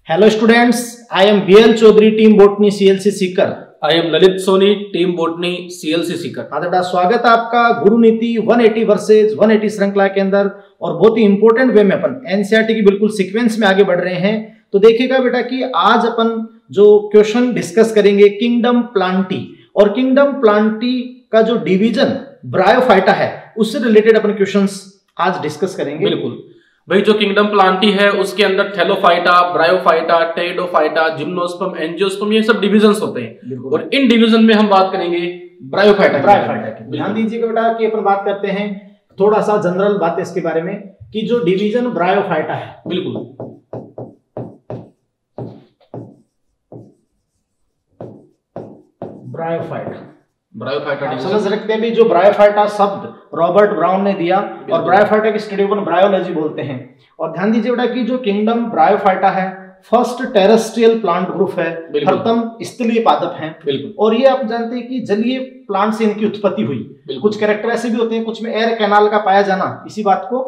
Hello students, I am BL Chaudhary, team Botany CLC Sikar. I am Lalit Soni, team botany CLC Sikar. बेटा स्वागत है आपका गुरु नीति 180 वर्सेज 180 श्रृंखला के अंदर। और बहुत ही इंपॉर्टेंट वे में अपन एनसीईआरटी की बिल्कुल सीक्वेंस में आगे बढ़ रहे हैं। तो देखिएगा बेटा कि आज अपन जो क्वेश्चन डिस्कस करेंगे किंगडम प्लांटी, और किंगडम प्लांटी का जो डिवीजन ब्रायोफाइटा है उससे रिलेटेड अपन क्वेश्चंस आज डिस्कस करेंगे। बिल्कुल भाई, जो किंगडम प्लांटी है उसके अंदर thallophyta, bryophyta, pteridophyta, gymnosperm, angiosperm ये सब डिविजन्स होते हैं। और इन डिवीजन में हम बात करेंगे ब्रायोफाइटा की। ध्यान दीजिएगा बेटा कि अपन बात करते हैं थोड़ा सा जनरल बात इसके बारे में कि जो डिवीजन ब्रायोफाइटा है, बिल्कुल ब्रायोफाइटा समझ रखते हैं भी। जो ब्रायोफाइटा शब्द रॉबर्ट ब्राउन ने दिया और ब्रायोफाइटा की स्टडी अपन ब्रायोलॉजी बोलते हैं। और ध्यान दीजिए बेटा कि जो किंगडम ब्रायोफाइटा है फर्स्ट टेरेस्ट्रियल प्लांट ग्रुप है, प्रथम स्थलीय पादप है। और ये आप जानते हैं कि जलीय प्लांट से इनकी उत्पत्ति हुई। कुछ कैरेक्टर ऐसे भी होते हैं, कुछ में एयर कैनाल का पाया जाना इसी बात को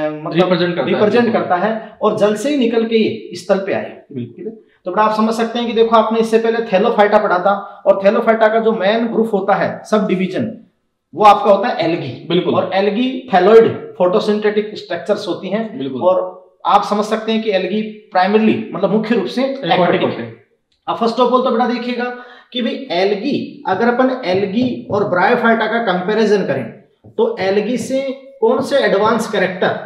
मतलब रिप्रेजेंट करता है, और जल से ही निकल के ये स्थल पे आए। बिल्कुल। तो बेटा आप समझ सकते हैं कि देखो आपने इससे पहले थैलोफाइटा पढ़ा था, और थैलोफाइटा का जो मेन ग्रुप होता है सब डिवीजन वो आपका होता है एल्गी। बिल्कुल। और एल्गी थैलोइड फोटोसिंथेटिक स्ट्रक्चर्स होती हैं। और आप समझ सकते हैं कि एल्गी प्राइमरली मतलब मुख्य रूप से एक्वाटिक होते हैं। अब फर्स्ट ऑफ ऑल तो बेटा देखिएगा कि भाई एल्गी, अगर अपन एल्गी और ब्रायोफाइटा का कंपैरिजन करें तो एल्गी से कौन से एडवांस कैरेक्टर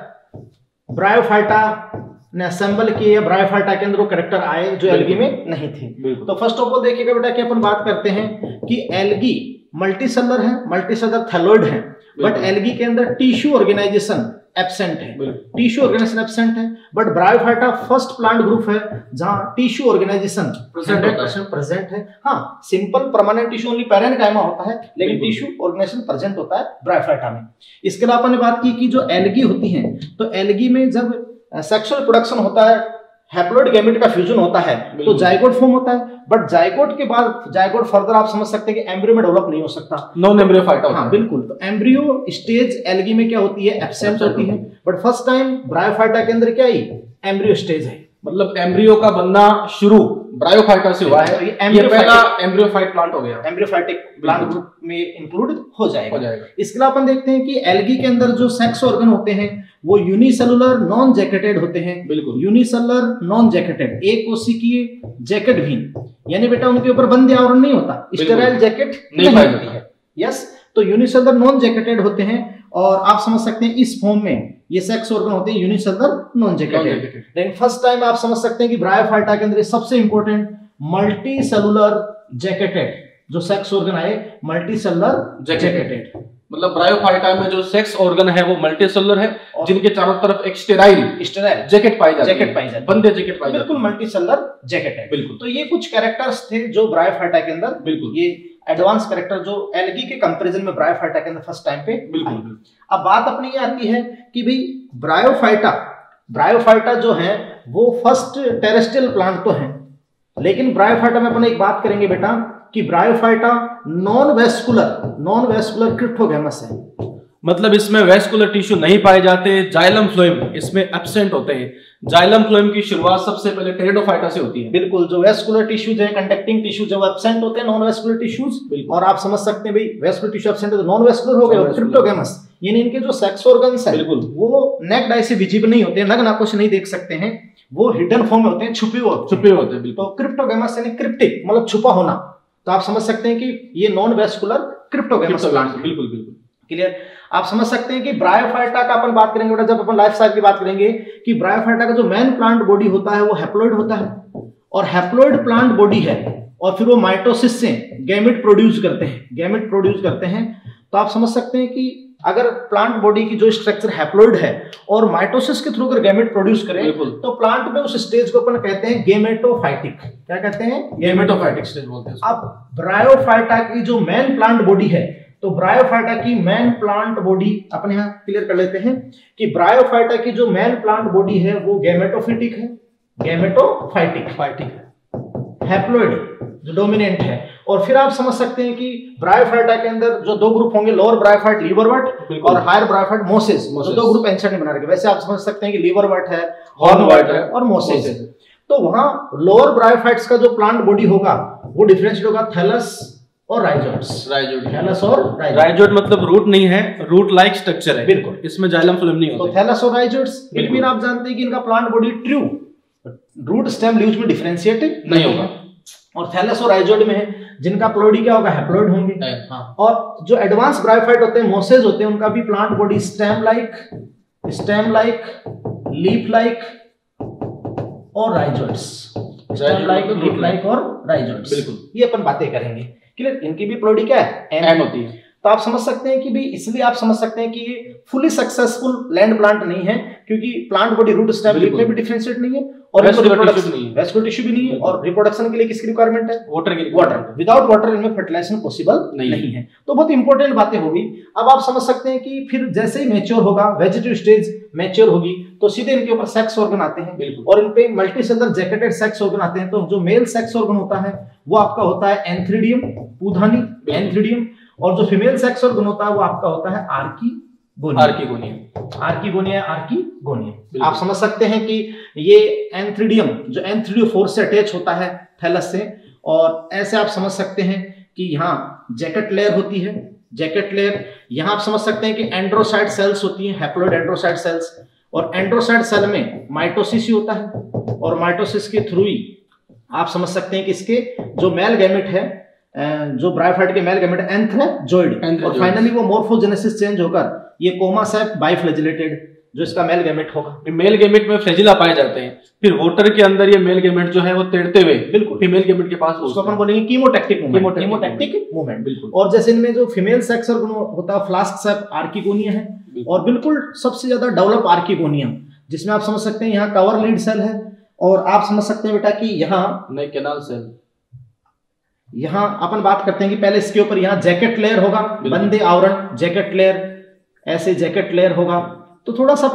ब्रायोफाइटा ने असेंबल किए या ब्रायोफाइटा के अंदर वो कैरेक्टर आए जो एल्गी में नहीं थे। तो फर्स्ट ऑफ ऑल देखिएगा बेटा कि अपन बात करते हैं कि एल्गी मल्टीसेलर है, मल्टीसेलर थैलोइड है, बट एल्गी के अंदर टिश्यू ऑर्गेनाइजेशन एब्सेंट है। टिश्यू ऑर्गेनाइजेशन एब्सेंट है, but Bryophyta first plant group है जहां टिश्यू ऑर्गेनाइजेशन प्रेजेंट है। हाँ, simple permanent tissue only parenchyma होता है, लेकिन टिश्यू ऑर्गेनाइजेशन प्रेजेंट होता है ब्रायोफाइटा में। इसके अलावा अपन ने बात की कि जो एल्गी होती हैं तो एल्गी में जब सेक्सुअल प्रोडक्शन होता है, हैप्लॉइड गैमेट का फ्यूजन होता है तो जाइगोट फॉर्म होता है। बट जाइगोट के बाद जाइगोट फर्दर आप समझ सकते हैं कि एम्ब्रियो में डेवलप नहीं हो सकता, नॉन एम्ब्रियोफाइटा। हाँ बिल्कुल। तो एम्ब्रियो स्टेज एल्गी में क्या होती है, एब्सेंट होती है। बट फर्स्ट टाइम ब्रायोफाइटा के अंदर क्या ही एम्ब्रियो स्टेज है, मतलब एम्ब्रियो का बनना शुरू ब्रायोफाइटा से हुआ है। ये पहला एम्ब्रियोफाइट प्लांट हो गया, एम्ब्रियोफाइटिक प्लांट ग्रुप में इंक्लूड हो जाएगा। इसके अलावा अपन देखते हैं कि एल्गी के अंदर जो सेक्स ऑर्गन होते हैं वो यूनिसेलुलर नॉन जैकेटेड होते हैं। बिल्कुल, यूनिसेलुलर नॉन जैकेटेड, एक कोशिकीय जैकेट भी, यानी बेटा उनके ऊपर बंद आवरण नहीं होता, स्टेराइल जैकेट नहीं होती है। यस, तो यूनिसेलुलर नॉन जैकेटेड होते हैं। और आप समझ सकते हैं इस फॉर्म में ये सेक्स ऑर्गन होते हैं यूनिसेलुलर नॉन जैकेटेड। लेकिन फर्स्ट टाइम आप समझ सकते हैं कि ब्रायोफाइटा के अंदर सबसे इंपॉर्टेंट मल्टी सेलुलर जैकेटेड जो सेक्स ऑर्गन आए, मल्टी सेलुलर जैकेटेड। मतलब ब्रायोफाइटा में जो सेक्स ऑर्गन है वो मल्टी सेलुलर है, जिनके चारों तरफ एक स्टेराइल जैकेट पाई जाती है, बंदे जैकेट पाई जाती है। बिल्कुल मल्टी सेलुलर जैकेट है। बिल्कुल। तो ये कुछ कैरेक्टर्स थे जो ब्रायोफाइटा के अंदर, बिल्कुल ये एडवांस कैरेक्टर जो एल्गी के कंपैरिजन में ब्रायोफाइटा के अंदर फर्स्ट टाइम पे। बिल्कुल। अब बात अपनी ये आती है कि भाई ब्रायोफाइटा जो है वो फर्स्ट टेरेस्ट्रियल प्लांट तो है, लेकिन ब्रायोफाइटा में अपन एक बात करेंगे बेटा कि ब्रायोफाइटा नॉन वेस्कुलर क्रिप्टोगैमस है। मतलब इसमें वेस्कुलर टिश्यू नहीं पाए जाते, जाइलम फ्लोएम इसमें एब्सेंट होते हैं। जाइलम फ्लोएम की शुरुआत सबसे पहले टेरिडोफाइटा से होती है। बिल्कुल, जो वेस्कुलर टिश्यू जो है, कंडक्टिंग टिश्यू जो एब्सेंट होते हैं, नॉन वेस्कुलर टिश्यूज। और आप समझ सकते हैं भाई वेस्कुलर टिश्यू एब्सेंट है तो नॉन वेस्कुलर हो गए क्रिप्टोगैमस, यानी इनके जो सेक्स ऑर्गन्स हैं वो नेक्ड आई से विजिबल नहीं होते हैं, नग्न आंखों से नहीं देख सकते हैं, वो हिडन फॉर्म में होते हैं, छुपे होते हैं। तो क्रिप्टोगैमस यानी क्रिप्टिक मतलब छुपा होना। तो आप समझ सकते हैं कि ये नॉन वेस्कुलर क्रिप्टोगैमस प्लांट। बिल्कुल क्लियर। आप समझ सकते हैं कि ब्रायोफाइटा का अपन बात करेंगे जब अपन लाइफ साइकिल की बात करेंगे कि ब्रायोफाइटा का जो मेन प्लांट बॉडी होता है वो हैप्लॉइड होता है, और हैप्लॉइड प्लांट बॉडी है, और फिर वो माइटोसिस से गैमेट प्रोड्यूस करते हैं। तो आप समझ सकते हैं कि अगर प्लांट बॉडी की जो स्ट्रक्चर हैप्लॉइड है और माइटोसिस के थ्रू अगर गैमेट प्रोड्यूस करे तो प्लांट में उस स्टेज को अपन कहते हैं गेमेटोफाइटिक। क्या कहते हैं? गेमेटोफाइटिक स्टेज बोलते हैं। अब ब्रायोफाइटा की जो मेन प्लांट बॉडी है, तो ब्रायोफाइटा की मेन प्लांट बॉडी अपने यहां क्लियर कर लेते हैं कि ब्रायोफाइटा की जो मेन प्लांट बॉडी है वो गेमेटोफाइटिक है, हैप्लॉइड जो डोमिनेंट है। और फिर आप समझ सकते हैं कि ब्रायोफाइटा के अंदर जो दो ग्रुप होंगे, लोअर ब्रायोफाइट लीवरवर्ट और हायर ब्रायोफाइट मोसेस, तो दो ग्रुप एंशिएंट में बना रखे। वैसे आप समझ सकते हैं कि लीवरवर्ट है, हॉर्नवर्ट है और मोसेस। तो वहां लोअर ब्रायोफाइट्स का जो प्लांट बॉडी होगा वो डिफरेंशिएट होगा थैलस और राइजोइड्स। थैलस और राइजोइड मतलब रूट नहीं है, रूट लाइक स्ट्रक्चर है। बिल्कुल, इसमें जाइलम फ्लोएम नहीं होता। तो थैलस और राइजोइड्स, इट मीन आप जानते हैं कि इनका plant body true root stem leaves में डिफरेंशिएट नहीं होगा। और थैलस और राइजोइड में जिनका प्लोडी क्या होगा, हैप्लॉइड होंगे। हाँ। और जो एडवांस ब्रायोफाइट होते हैं, मोसेज होते हैं, उनका भी plant body stem like, leaf like और rhizoids. Stem like, leaf like और राइजोइड्स। बिल्कुल, ये अपन बातें करेंगे। क्लियर? इनकी भी प्लोडी क्या है, एन होती है। तो आप समझ सकते हैं कि भी, इसलिए आप समझ सकते हैं कि ये फुली सक्सेसफुल लैंड प्लांट नहीं है, क्योंकि plant body root stem leaf में भी डिफरेंशिएट नहीं है और वैस्कुलर टिश्यू भी नहीं है। और रिप्रोडक्शन के लिए किसकी रिक्वायरमेंट है, वाटर। विदाउट वाटर इनमें फर्टिलाइजेशन पॉसिबल नहीं है। तो बहुत इंपॉर्टेंट बातें होगी। अब आप समझ सकते हैं कि फिर जैसे ही मैच्योर होगा, वेजिटेटिव स्टेज मैच्योर होगी, तो सीधे इनके ऊपर सेक्स ऑर्गन आते हैं और इन पे मल्टीसेलुलर जैकेटेड सेक्स ऑर्गन आते हैं। तो जो मेल सेक्स ऑर्गन होता है वो आपका होता है एंथ्रीडियम पूधानी, एंथ्रीडियम। और जो फीमेल सेक्स ऑर्गन होता है वो आपका होता है आर्कीगोनिया। आप समझ सकते हैं कि ये एंथ्रीडियम, जो एंथ्रीडियोफोर से अटैच होता है थैलस से, और ऐसे आप समझ सकते हैं कि यहाँ जैकेट लेयर होती है। जैकेट लेयर यहाँ आप समझ सकते हैं कि एंड्रोसाइट सेल्स होती हैं, हैप्लॉइड एंड्रोसाइट सेल्स। और एंड्रोसाइट सेल में माइटोसिस ही होता है, और माइटोसिस के थ्रू ही आप समझ सकते हैं कि इसके जो मेल गैमेट है, जो ब्रायोफाइट के मेल गैमेट एंथ्रेजोइड, और फाइनली वो मोर्फोजेनेसिस चेंज होकर ये कोमासेप बाइफ्लैजिलेटेड जो इसका मेल गैमेट होगा। मेल गैमेट में फ्लैजिला पाए जाते हैं, फिर वोटर के अंदर ये मेल गैमेट जो है वो तेड़ते हुए बिल्कुल फीमेल गैमेट के पास, उसको अपन बोलेंगे कीमोटैक्टिक मूवमेंट। बिल्कुल। और जैसे इनमें जो फीमेल सेक्स ऑर्गन होता है फ्लास्क सेप आर्कीगोनिया है, और बिल्कुल सबसे ज्यादा डेवलप आर्कीगोनिया, जिसमें आप समझ सकते हैं यहाँ कवर लीड सेल है, और आप समझ सकते हैं बेटा कि यहाँ कैनाल सेल। यहाँ अपन बात करते हैं कि पहले इसके ऊपर यहाँ जैकेट लेयर होगा, बंदे आवरण जैकेट लेयर, ऐसे जैकेट लेयर होगा। तो थोड़ा सा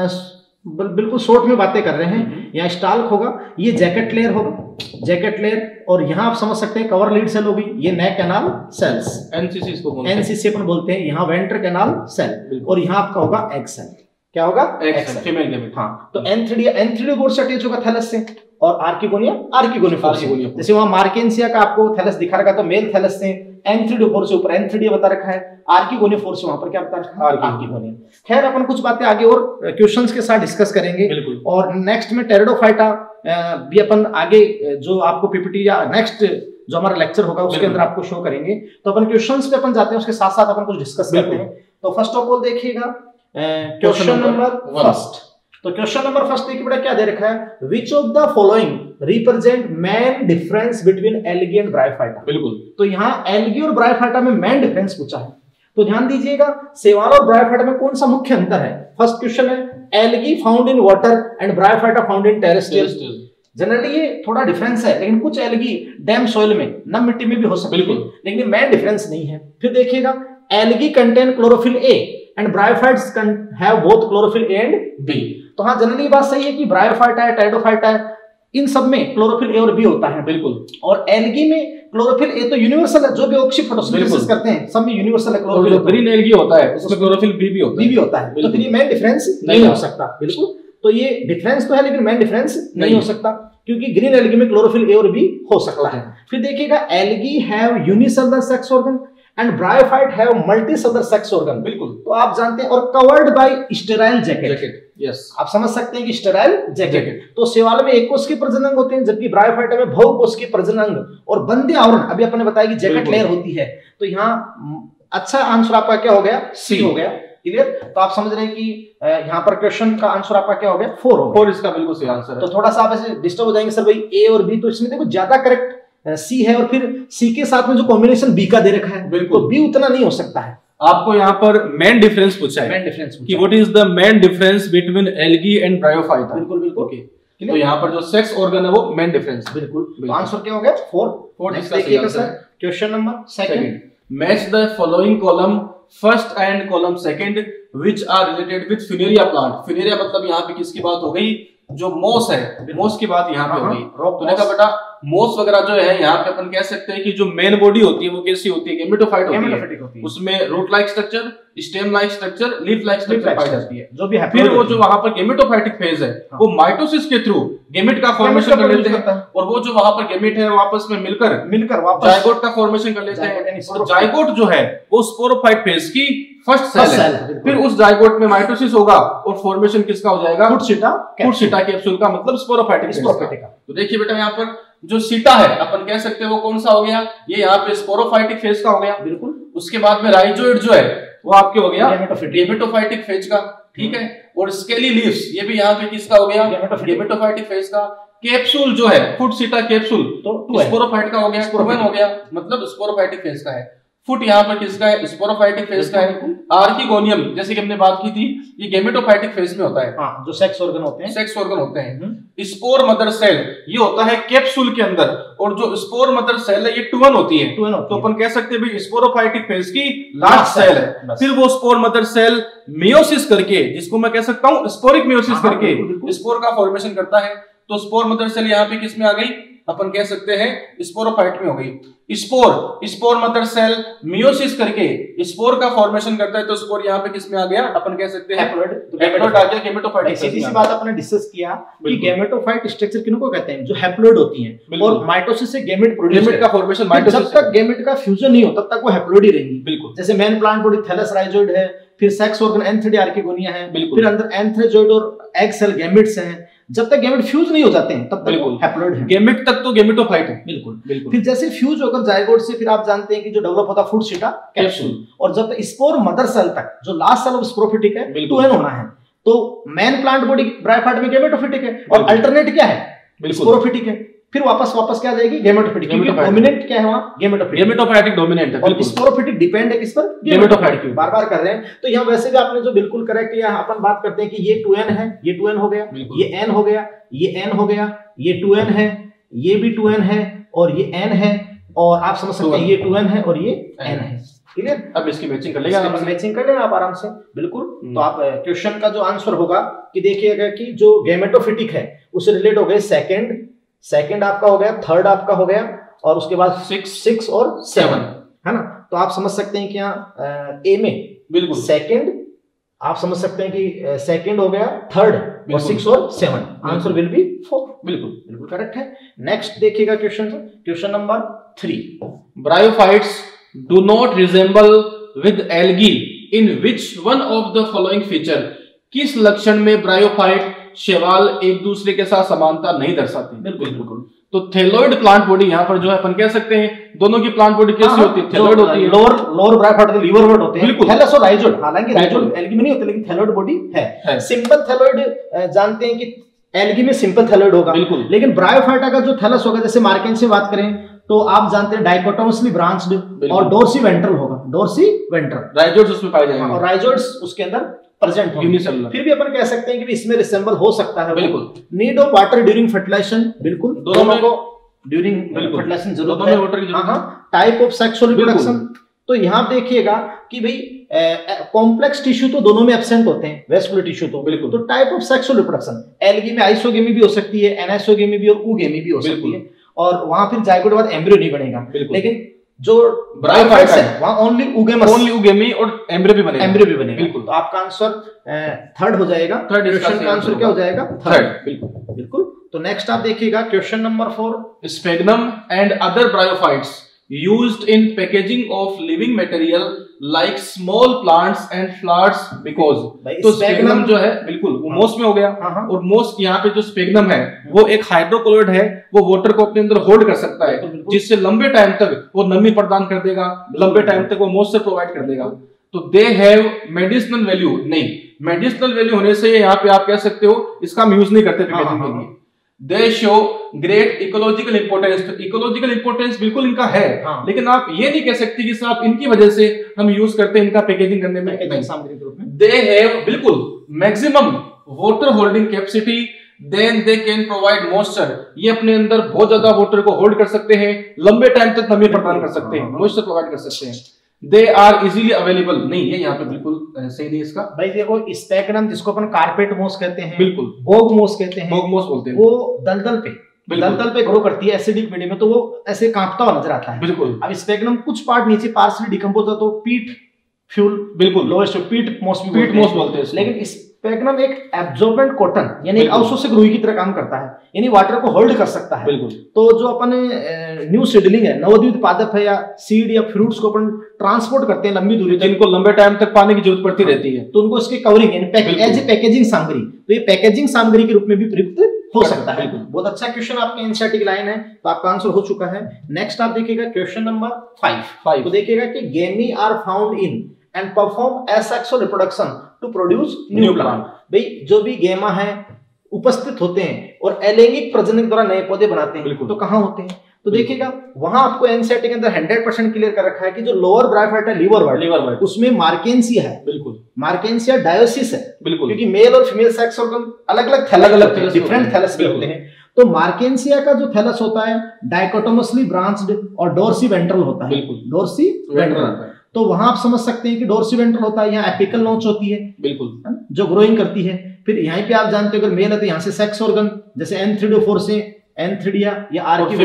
अपन बिल्कुल शॉर्ट में बातें कर रहे हैं। यहाँ स्टाल्क होगा, ये जैकेट लेयर होगा, जैकेट लेयर। और यहाँ आप समझ सकते हैं कवर लीड सेल होगी, ये नेक कैनाल सेल्स, एनसीसी इसको बोलते हैं, एनसीसी अपन बोलते हैं। यहाँ वेंट्र कैनाल सेल, और यहाँ आपका होगा एग सेल। क्या होगा, एग सेल, फीमेल गैमेट। हाँ, तो एंथ्रीडियो से अटैच होगा थैलस से, और आर्कीगोनिया। जैसे वहां मार्केंसिया का आपको थैलस दिखा रखा, तो मेल थैलस से एंथ्रीडियोफोर से ऊपर एंथ्रीडिया बता रखा है, आर्कीगोनियोफोर से वहां पर क्या बता रखा है, आर्कीगोनिया। खैर अपन कुछ बातें आगे और क्वेश्चंस के साथ डिस्कस करेंगे, और नेक्स्ट में टेरिडोफाइटा भी अपन आगे जो आपको पीपीटी या नेक्स्ट जो हमारा लेक्चर होगा उसके अंदर आपको शो करेंगे। तो अपन क्वेश्चंस पे अपन जाते हैं, उसके साथ साथ अपन कुछ डिस्कस करते हैं। तो फर्स्ट ऑफ ऑल देखिएगा क्वेश्चन नंबर फर्स्ट। तो क्वेश्चन नंबर फर्स्ट देखिए बेटा क्या दे रखा है, which of the following represent main difference between algae and Bryophyta. बिल्कुल, तो यहाँ एल्गी और ब्रायोफाइटा में मेन डिफरेंस पूछा है। तो ध्यान दीजिएगा, शैवाल और ब्रायोफाइटा में कौन सा मुख्य अंतर है। फर्स्ट क्वेश्चन है, algae found in water and Bryophyta found in terrestrial. Generally ये थोड़ा डिफरेंस है, लेकिन कुछ एल्गी डैम सॉइल में, नम मिट्टी में भी हो सकती है, लेकिन मेन डिफरेंस नहीं है। फिर देखिएगा, algae contain chlorophyll A and bryophytes have both chlorophyll A and B. तो हाँ, जनरली बात सही है कि ब्रायोफाइटा है, टेरिडोफाइटा है, इन सब में क्लोरोफिल ए और बी होता है। बिल्कुल। और एल्गी में क्लोरोफिल ए तो यूनिवर्सल है, जो भी ऑक्सी फोटोसिंथेसिस करते हैं सब में यूनिवर्सल है क्लोरोफिल। जो ग्रीन एल्गी होता है उसमें क्लोरोफिल बी भी होता है। तो फिर ये मेन डिफरेंस नहीं हो सकता। बिल्कुल, तो ये डिफरेंस तो है, लेकिन मेन डिफरेंस नहीं हो सकता, क्योंकि ग्रीन एल्गी में क्लोरोफिल ए और बी हो सकता है। फिर देखिएगा, algae have unicellular sex organ and bryophyte have multicellular sex organ. बिल्कुल, तो आप जानते हैं, और covered by sterile jacket. Yes, आप समझ सकते हैं कि स्टेराइल जैकेट। तो शैवाल में एक कोश के प्रजनन होते हैं, जबकि ब्रायोफाइटा में बहु कोश के प्रजनन और बंदे आवरण। अभी अपने बताया कि जैकेट लेयर होती है। तो यहाँ अच्छा आंसर आपका क्या हो गया, सी हो गया। क्लियर? तो आप समझ रहे हैं कि यहाँ पर क्वेश्चन का आंसर आपका क्या हो गया, 4 हो गया। 4 इसका बिल्कुल सही आंसर है। तो थोड़ा सा आप ऐसे डिस्टर्ब हो जाएंगे, सर भाई ए और बी, तो इसमें देखो ज्यादा करेक्ट सी है, और फिर सी के साथ में जो कॉम्बिनेशन बी का दे रखा है, बिल्कुल बी उतना नहीं हो सकता है। आपको यहाँ पर मेन डिफरेंस पूछा है, मेन डिफरेंस कि what is the main difference between algae and Bryophyta. बिल्कुल बिल्कुल। ओके, तो यहाँ पर जो सेक्स ऑर्गन है वो मेन डिफरेंस। बिल्कुल, आंसर क्या हो गया, 4 इसका सही आंसर है। Question number second, match the following column first and column second which are related with Funaria plant. Funaria मतलब यहाँ पे किसकी बात हो गई, जो मोस है, मोस की बात यहाँ पे होगी। तो देखा बेटा मोस वगैरह जो है यहाँ पे अपन कह सकते हैं कि जो मेन बॉडी होती है वो कैसी होती है, गेमेटोफाइट होती है। उसमें root like structure, stem like structure, leaf like structure पाई जाती है। जो भी फिर वो जो वहां पर गेमेटोफाइटिक फेज है वो माइटोसिस के थ्रू गेमेट का फॉर्मेशन कर लेते हैं, और वो जो वहां पर गेमेट है आपस में मिलकर वापस जाइगोट का फॉर्मेशन कर लेते हैं। और जाइगोट जो है वो स्पोरोफाइट फेज की फर्स्ट सेल है। फिर उस जाइगोट में माइटोसिस होगा और फॉर्मेशन किसका हो जाएगा, फुटसीटा कैप्सूल का, मतलब स्पोरोफाइटिक। तो देखिए बेटा यहाँ पर जो सीटा है अपन कह सकते हैं वो कौन सा हो गया, ये यहाँ पे स्पोरोफाइटिक फेज का हो गया। बिल्कुल। उसके बाद में राइजोइड जो है वो आपके हो गया गेमेटोफाइटिक फेज का, ठीक है। और स्केली लीव्स ये भी यहाँ पे किसका हो गया, गेमेटोफाइटिक फेज का। कैप्सूल जो है फुटसीटा कैप्सूल तो स्पोरोफाइट का हो गया, हो गया, मतलब स्पोरोफाइटिक फेज का है। फुट यहाँ पर किसका है, स्पोरोफाइटिक फेज का है। आर्किगोनियम जैसे कि हमने बात की थी ये गेमेटोफाइटिक फेज में होता है। हाँ, जो सेक्स ऑर्गन होते हैं। स्पोर मदर सेल ये होता है कैप्सूल के अंदर, और जो स्पोर मदर सेल है ये टूवन होती है। तो अपन कह सकते हैं भाई स्पोरोफाइटिक फेज की लास्ट सेल है। फिर वो स्पोर मदर सेल मियोसिस करके, जिसको मैं कह सकता हूँ स्पोरिक मियोसिस करके स्पोर का फॉर्मेशन करता है। तो स्पोर मदर सेल यहाँ पे किस में आ गई, अपन कह सकते हैं स्पोरोफाइट में हो गई। स्पोर मदर सेल मियोसिस करके स्पोर का फॉर्मेशन करता है, तो स्पोर यहाँ पे किस में आ गया, अपन कह सकते हैं हैप्लोइड आ गया गेमेटोफाइट। सीधी सी बात अपने डिस्कस किया कि गेमेटोफाइट स्ट्रक्चर किनको कहते हैं, जो हैप्लोइड होती हैं, और माइटोसिस से गेमेट का फॉर्मेशन। जब तक गेमेट का फ्यूजन नहीं हो तब तक वो हैप्लोइड ही रहेंगी। बिल्कुल। जैसे main plant body thallus rhizoid है, फिर सेक्स ऑर्गन एंथ्रिडी आर्किगोनिया है, फिर अंदर एंथ्रेजोइड और एग सेल गैमेट्स हैं। जब तक गैमेट फ्यूज नहीं हो जाते हैं तब तक हैप्लोइड है। गैमेट तक तो गेमेटोफाइट है। बिल्कुल। फिर जैसे फ्यूज होकर जाइगोट से फिर आप जानते हैं कि जो डेवलप होता है फुटसीटा कैप्सूल, और जब तक स्पोर मदर सेल तक जो लास्ट सेल ऑफ स्पोरोफिटिक है 2n होना है। तो मेन प्लांट बॉडी ब्रायोफाइट में गेमेटोफिटिक है, और अल्टरनेट क्या है, स्पोरोफिटिक है। फिर वापस क्या आ जाएगी, गेमेटोफिटिक। डोमिनेंट क्या है वहां, गेमेटोफाइटिक डोमिनेंट है, और स्पोरोफिटिक डिपेंड है किस पर, गेमेटोफाइटिक। बार-बार कर रहे हैं। तो यहाँ वैसे भी आपने जो बिल्कुल करेक्ट किया, अपन बात करते हैं कि ये 2n है, ये 2n हो गया, ये n हो गया, ये n हो गया, ये 2n है, ये भी 2n है, और ये n है, और आप समझ सकते हैं ये 2n है और ये n है। क्लियर। अब इसकी मैचिंग कर लेगा, मैचिंग कर लेना आप आराम से। बिल्कुल। तो आप क्वेश्चन का जो आंसर होगा कि देखिएगा कि जो गेमेटोफिटिक है उससे रिलेट हो गए सेकंड आपका हो गया, थर्ड आपका हो गया, और उसके बाद 6 और 7 है ना। तो आप समझ सकते हैं कि यहाँ ए में बिल्कुल सेकंड, आप समझ सकते हैं कि सेकंड हो गया, थर्ड और 6 और 7, आंसर विल बी 4। बिल्कुल करेक्ट है। नेक्स्ट देखिएगा question number 3। Bryophytes do not resemble with algae in which one of the following feature. किस लक्षण में ब्रायोफाइट शैवाल एक दूसरे के साथ समानता नहीं दर्शाते। बिल्कुल। तो थैलोइड प्लांट बॉडी यहाँ पर जो है अपन कह सकते हैं दोनों की प्लांट बॉडी कैसी होती है, थैलोइड होती है। लोअर ब्रायोफाइट होते हैं, लीवर वर्ड होते हैं, थैलस और राइजोइड। हालांकि राइजोइड एल्गी में नहीं होते, लेकिन थैलोइड बॉडी है। सिंपल थैलोइड जानते हैं कि एल्गी में सिंपल थैलोइड होगा, लेकिन ब्रायोफाइटा का जो थैलस होगा, जैसे मार्केन से बात करें तो आप जानते हैं डाइकोटोमसली ब्रांच्ड और डोर्सी वेंट्रल होगा, डोर्सी वेंट्रल। राइजोइड्स उसमें पाए जाएंगे, और राइजोइड्स उसके अंदर प्रेजेंट होंगे। फिर भी अपन कह सकते हैं कि इसमें रिसेंबल हो सकता है। बिल्कुल। Need of water during fertilization, बिल्कुल दोनों को ड्यूरिंग फर्टिलाइजेशन जरूरत है। हाँ। टाइप ऑफ सेक्सुअल रिप्रोडक्शन, तो यहाँ देखिएगा कि भाई कॉम्प्लेक्स टिश्यू तो दोनों में एब्सेंट होते हैं, वेस्कुलर टिश्यू तो बिल्कुल। तो type of sexual reproduction, algae में आइसोगेमी भी हो सकती है, एनाइसोगेमी भी और ऊगेमी भी हो सकती है, और वहां फिर जाइगोट के बाद एम्ब्रियो नहीं बनेगा। लेकिन जो ब्रायोफाइट्स है वहां ओनली ऊगेमी और एम्ब्रियो भी बनेगा। बिल्कुल। तो आपका आंसर थर्ड हो जाएगा। थर्ड क्वेश्चन का आंसर क्या हो जाएगा, थर्ड। बिल्कुल। तो नेक्स्ट आप देखिएगा question number 4। Sphagnum and other bryophytes used in packaging of living material like small plants and flowers because। तो स्फेग्नम जो है बिल्कुल वो मोस में हो गया, और मोस यहाँ पे जो स्फेग्नम है वो एक हाइड्रोकोलोइड है, वो वाटर को अपने अंदर होल्ड कर सकता है, जिससे लंबे टाइम तक वो नमी प्रदान कर देगा, लंबे टाइम तक वो मोस से प्रोवाइड कर देगा। तो दे हैव मेडिसिनल वैल्यू, नहीं मेडिसिनल वैल्यू होने से यहाँ पे आप कह सकते हो इसका हम यूज नहीं करते पैकेजिंग के लिए। They show great ecological importance, तो इकोलॉजिकल इंपोर्टेंस बिल्कुल इनका है, लेकिन आप ये नहीं कह सकते कि साहब इनकी वजह से हम यूज करते हैं इनका पैकेजिंग करने में। दे हैव बिल्कुल maximum water holding capacity, then they can provide moisture, ये अपने अंदर बहुत ज्यादा वाटर को होल्ड कर सकते हैं, लंबे टाइम तक नमी प्रदान कर सकते हैं, मॉइस्चर प्रोवाइड कर सकते हैं। दे आर इजीली अवेलेबल नहीं है, यहाँ पे बिल्कुल सही नहीं इसका। भाई देखो स्पेगनम जिसको अपन कारपेट मोस कहते हैं, बिल्कुल बोग मोस कहते हैं, बोग मोस बोलते हैं, वो दलदल पे ग्रो करती है एसिडिक मीडियम में, तो वो ऐसे कांपता हुआ नजर आता है। बिल्कुल। अब स्पेगनम कुछ पार्ट नीचे पार्शियली डिकम्पोज होता है, तो पीट फ्यूल, बिल्कुल लोएस्ट पीट मोस बोलते हैं। लेकिन स्पेगनम एक एब्जॉर्बेंट कॉटन यानी एक अवशोषक रुई की तरह काम करता है, यानी वाटर को होल्ड कर सकता है। बिल्कुल। तो जो अपन न्यू सीडलिंग है, नवोदित पादप है, या सीड या फ्रूट्स को अपन ट्रांसपोर्ट करते हैं लंबी दूरी तक, जिनको लंबे टाइम तक पानी की जरूरत पड़ती रहती है, तो उनको इसकी कवरिंग यानी एज ए पैकेजिंग सामग्री, तो ये पैकेजिंग सामग्री के रूप में भी प्रयुक्त हो सकता है। बहुत अच्छा क्वेश्चन आपके एनसीईआरटी की लाइन है, तो आपका आंसर हो चुका है। नेक्स्ट आप देखिएगा क्वेश्चन नंबर 5, तो देखिएगा कि gemmae are found in and perform asexual reproduction to produce new plant. भाई जो भी गेमा है उपस्थित होते हैं और अलैंगिक प्रजनन द्वारा नए पौधे बनाते हैं, तो कहां होते हैं? तो देखिएगा वहां आपको एनसीईआरटी के अंदर 100% क्लियर कर रखा है कि जो लोअर ब्रायोफाइटा लीवर वर्ड उसमें मार्केंसिया है, बिल्कुल मार्केंसिया डायोसिस है, बिल्कुल, क्योंकि मेल और फीमेल सेक्स ऑर्गन अलग-अलग डिफरेंट थैलस में होते हैं। तो मार्केंसिया का जो थैलस होता है डाइकोटोमसली ब्रांच्ड और डोर्सी वेंट्रल होता है, बिल्कुल डोर्सी वेंट्रल। तो वहां आप समझ सकते हैं कि डोर्सी वेंट्रल होता है, यहाँ एपिकल नोच होती है, बिल्कुल, जो ग्रोइंग करती है। फिर यहाँ पे आप जानते हो अगर मेल है तो यहाँ से सेक्स ऑर्गन जैसे एंथ्रिडोफोर से एंथ्रिडिया या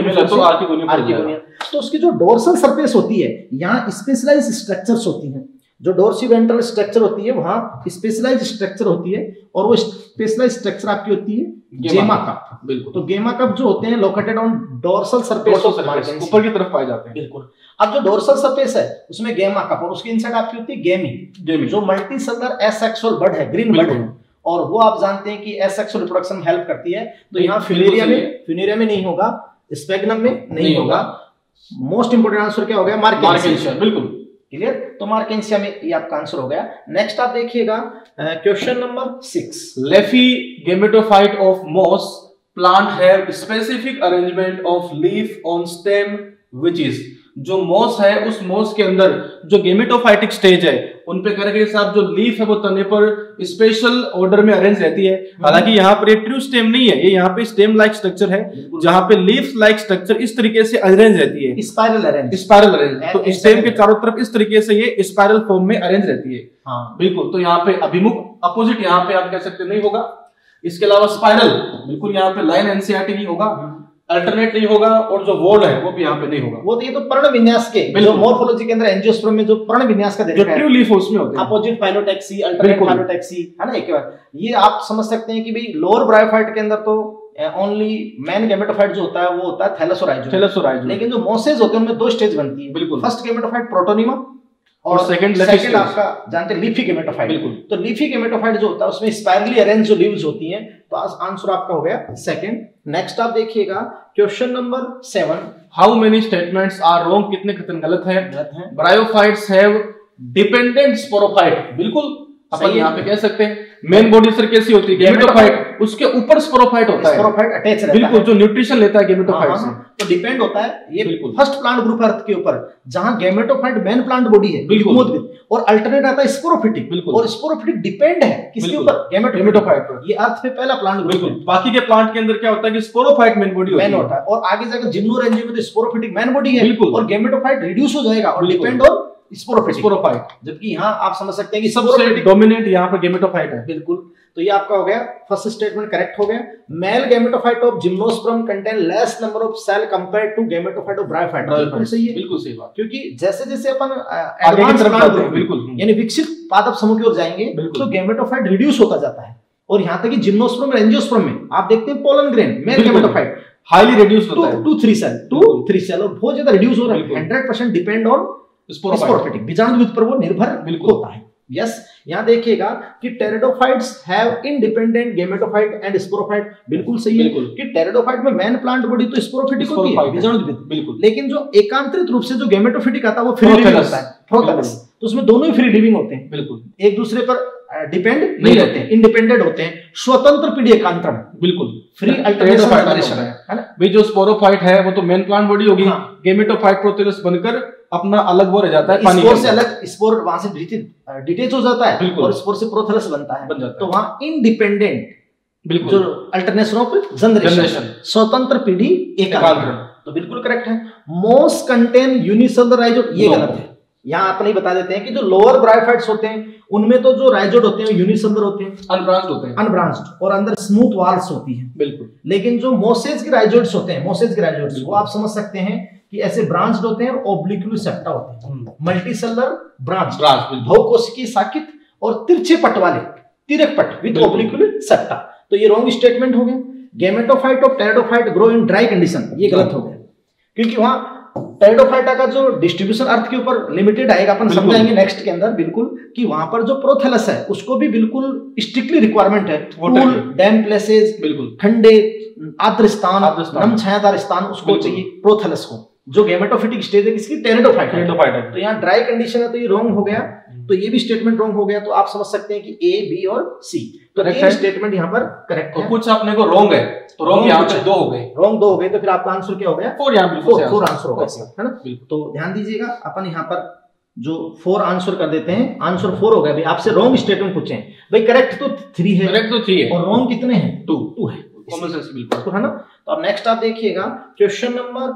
आर्किगोनिया, तो उसकी जो डोर्सल सरफेस होती है यहाँ स्पेशलाइज्ड स्ट्रक्चर्स होती हैं। जो डोर्सी वेंट्रल स्ट्रक्चर होती है वहां स्पेशलाइज्ड स्ट्रक्चर होती है, और वो स्पेशलाइज्ड स्ट्रक्चर आपकी होती है गेमा कप, बिल्कुल। तो गेमा कप जो होते हैं located on dorsal surface of Marchantia, ऊपर की तरफ पाए जाते हैं, बिल्कुल। अब जो डोर्सल सरफेस है उसमें गेमा कप, और उसकी इनसाइड आपकी होती है गेमी, जो मल्टी सेलुलर एसेक्सुअल बड है, ग्रीन बड है, और वो आप जानते हैं कि एसेक्सुअल रिप्रोडक्शन में हेल्प करती है। तो यहाँ फ्यूनेरिया में नहीं होगा, स्पेगनम में नहीं होगा। मोस्ट इंपोर्टेंट आंसर क्या हो गया? मार्केंसिया, बिल्कुल क्लियर। तो मार्केंसिया में ये आपका आंसर हो गया। नेक्स्ट आप देखिएगा question number 6, leafy gametophyte of moss plant have specific arrangement of leaf on stem which is. जो मॉस है उस मॉस के अंदर जो गेमेटोफाइटिक स्टेज है उन पे करके के साथ जो लीफ है वो तने पर स्पेशल ऑर्डर में अरेंज रहती है। हालांकि यहाँ पर ट्रू स्टेम नहीं है, ये यहाँ पे स्टेम लाइक स्ट्रक्चर है, जहाँ पे लीफ लाइक स्ट्रक्चर इस तरीके से अरेंज रहती है, स्पाइरल अरेंज। तो स्टेम के चारों तरफ इस तरीके से ये स्पाइरल फॉर्म में अरेंज रहती है, हाँ बिल्कुल। तो यहाँ पे अभिमुख अपोजिट यहाँ पे आप कह सकते नहीं होगा। इसके अलावा स्पाइरल बिल्कुल यहाँ पे लाइन एनसीईआरटी नहीं होगा, अल्टरनेट नहीं होगा, और जो वॉर्ड है वो भी यहाँ पे नहीं होगा। वो तो ये तो पर्ण विन्यास के जो मॉर्फोलॉजी के अंदर एंजियोस्पर्म में जो पर्ण विन्यास का जो ट्रू लीफ उसमें होते हैं, अपोजिट फाइलोटैक्सी, अल्टरनेट फाइलोटैक्सी, है ना। एक बार ये आप समझ सकते हैं कि भाई लोअर ब्रायोफाइट के अंदर तो ओनली मैन गेमेटोफाइट जो होता है वो होता है थैलस और राइजोम, लेकिन जो मोसेस होते हैं उनमें दो स्टेज बनती है, बिल्कुल। फर्स्ट गेमेटोफाइट प्रोटोनिमा और सेकंड आपका जानते हैं लीफी गेमेटोफाइट, बिल्कुल। तो लीफी गेमेटोफाइट जो होता है उसमें स्पाइरली अरेंज जो लीव्स होती हैं, तो आंसर आपका हो गया सेकंड। नेक्स्ट आप देखिएगा question number 7, how many statements are wrong, कितने कथन गलत है? ब्रायोफाइट्स हैव डिपेंडेंट स्पोरोफाइट, बिल्कुल अपन यहाँ पे कह सकते हैं। मेन बॉडी सर कैसी होती है? गेमेटोफाइट, उसके ऊपर स्पोरोफाइट होता है, स्पोरोफाइट अटैच रहता है, बिल्कुल, जो न्यूट्रिशन लेता है गेमेटोफाइट से। तो डिपेंड होता है ये बिल्कुल फर्स्ट प्लांट ग्रुप अर्थ के ऊपर, जहां गेमेटोफाइट मेन प्लांट बॉडी है, बिल्कुल, और अल्टरनेट आता है स्पोरोफिटिक, बिल्कुल। और स्पोरोफिटिक डिपेंड है किसके ऊपर? गेमेटोफाइट पर। ये अर्थ पे पहला प्लांट ग्रुप। बाकी के प्लांट के अंदर क्या होता है कि स्पोरोफाइट मेन बॉडी होता है, और आगे जाकर जिम्नोरेंजियम में तो स्पोरोफिटिक मेन बॉडी है, और गेमेटोफाइट रिड्यूस हो जाएगा और डिपेंड ऑन स्पोरोफाइट। जबकि यहाँ आप समझ सकते हैं कि सबसे डोमिनेंट यहाँ पर गेमेटोफाइट है, बिल्कुल। तो ये आपका हो गया फर्स्ट स्टेटमेंट करेक्ट हो गया। Male gametophyte of gymnosperm contain less number of cell compared to gametophyte of bryophyte. बिल्कुल सही है, बिल्कुल सही बात। क्योंकि जैसे जैसे अपन एडवांस प्लांट बिल्कुल यानी विकसित पादप समूह की ओर जाएंगे तो गेमेटोफाइट रिड्यूस होता जाता है, और यहाँ तक कि जिम्नोस्पर्म और एंजियोस्पर्म में आप देखते हैं pollen grain male gametophyte highly reduce होता है, 2-3 सेल, और बहुत ज्यादा रिड्यूस हो रहा है। 100% डिपेंड ऑन स्पोरोफिटिक, बीजाणुद्वित पर वो निर्भर होता है। यस, यहाँ देखिएगा कि pteridophytes have independent gametophyte and sporophyte, बिल्कुल सही है कि टेरिडोफाइट में मेन प्लांट बॉडी तो स्पोरोफिटिक होती है, बीजाणुद्वित, बिल्कुल। लेकिन जो एकांतरित रूप से जो गेमेटोफिटिक आता है वो फ्री लिविंग होता है, प्रोथैलस। तो उसमें दोनों ही फ्री लिविंग होते हैं, बिल्कुल, एक दूसरे पर डिपेंड नहीं रहते हैं, इंडिपेंडेंट होते हैं, स्वतंत्र पीढ़ी एकांतरण, बिल्कुल फ्री अल्टरनेशन है ना। भाई जो स्पोरोफाइट है वो तो मेन प्लांट बॉडी होगी, गेमेटोफाइट प्रोथैलस बनकर अपना अलग वो रह जाता है, पानी से अलग स्पोर वहां से डिटेच हो जाता है और स्पोर से प्रोथैलस बनता है। तो वहां इंडिपेंडेंट, बिल्कुल, जो अल्टरनेशन ऑफ जनरेशन, स्वतंत्र पीढ़ी एकांतरण, तो बिल्कुल करेक्ट है। मोस कंटेन यूनिसेलुलर राइजोम, ये गलत है, यहाँ अपन ही बता देते हैं कि जो लोअर ब्रायोफाइट्स होते हैं उनमें तो जो राइजोड होते हैं यूनिसेलुलर होते हैं, अनब्रांच्ड होते हैं, अनब्रांच्ड, और अंदर स्मूथ वॉल्स होती है। बिल्कुल। लेकिन जो मोसेज के राइजोड्स होते हैं, मोसेज के राइजोड्स वो आप समझ सकते हैं कि ऐसे ब्रांच्ड होते हैं और ओब्लिक्युलर सेप्टा होते हैं, मल्टीसेलुलर ब्रांच, बहुकोशिकीय साकित और तिरछे पट वाले, तिरक पट विद ओब्लिक्युलर सेप्टा। तो ये रॉन्ग स्टेटमेंट हो गया। गेमेटोफाइट और pteridophyte grow in dry condition, ये गलत हो गया, क्योंकि वहां टेरिडोफाइटा का जो डिस्ट्रीब्यूशन अर्थ के ऊपर लिमिटेड आएगा, अपन समझाएंगे नेक्स्ट के अंदर बिल्कुल, कि वहां पर जो प्रोथैलस है उसको भी बिल्कुल स्ट्रिक्टली रिक्वायरमेंट है, कूल डैम प्लेसेस, बिल्कुल ठंडे आर्द्र स्थान, नम छायादार स्थान उसको चाहिए प्रोथैलस को। जो गेमेटोफिटिक स्टेज है किसकी, टेरिडोफाइट है। तो यहाँ ड्राई कंडीशन है तो ये रॉन्ग हो गया, तो ये भी स्टेटमेंट रॉन्ग हो गया। तो आप समझ सकते हैं कि ए, बी और सी, तो ये स्टेटमेंट यहाँ पर करेक्ट है। कुछ अपने को रॉन्ग है, तो रॉन्ग यहाँ पे 2 हो गए, रॉन्ग 2 हो गए, तो फिर आपका आंसर क्या हो गया, 4, यहाँ बिल्कुल 4 आंसर होगा, है ना। तो ध्यान दीजिएगा, अपन यहाँ पर जो 4 आंसर कर देते हैं, आंसर 4 हो गया। भाई आपसे रॉन्ग स्टेटमेंट पूछे हैं, भाई करेक्ट तो 3 है, करेक्ट तो 3 है और रॉन्ग कितने हैं, 2 है, कॉमन सेंस बिल्कुल, तो है ना। तो अब नेक्स्ट आप देखिएगा question number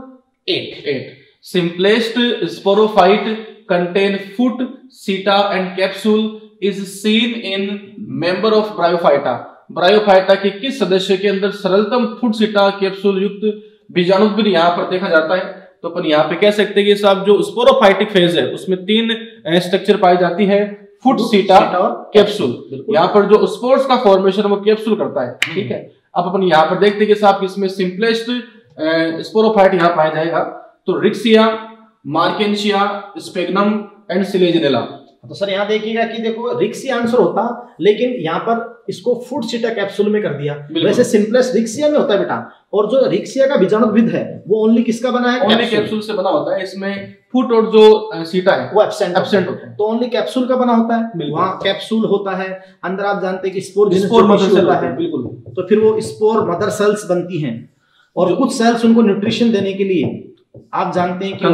8। Simplest sporophyte contain foot, seta and capsule is seen in member of Bryophyta। Bryophyta के किस सदस्य के अंदर सरलतम फुट, सीटा, कैप्सूल युक्त बीजाणुद्भिद यहाँ पर देखा जाता है। तो अपन यहाँ पे कह सकते हैं कि साहब जो स्पोरोफाइटिक फेज है उसमें 3 स्ट्रक्चर पाई जाती है, फुट, सीटा और कैप्सूल। यहाँ पर जो स्पोर्स का फॉर्मेशन वो कैप्सूल करता है, ठीक है। अब अपन यहाँ पर देखते हैं कि साहब इसमें सिंपलेस्ट स्पोरोफाइट यहाँ पाया जाएगा, तो Riccia, Marchantia, Sphagnum and Selaginella. तो सर यहाँ देखिएगा कि देखो रिक्सिया आंसर होता, लेकिन यहाँ पर इसको फुट, सीटा, कैप्सूल में कर दिया। वैसे सिंपलेस्ट रिक्सिया में होता है बेटा, और जो रिक्सिया का बीजाणुद्भिद है वो ओनली किसका बना है, ओनली कैप्सूल से बना होता है। इसमें फुट और जो सीटा है वो एब्सेंट होता है, तो ओनली कैप्सूल का बना होता है, वहाँ कैप्सूल होता है। अंदर आप जानते हैं कि स्पोर मदर सेल होता है, बिल्कुल। तो फिर वो स्पोर मदर सेल्स बनती हैं, और कुछ सेल्स उनको न्यूट्रिशन देने के लिए आप जानते हैं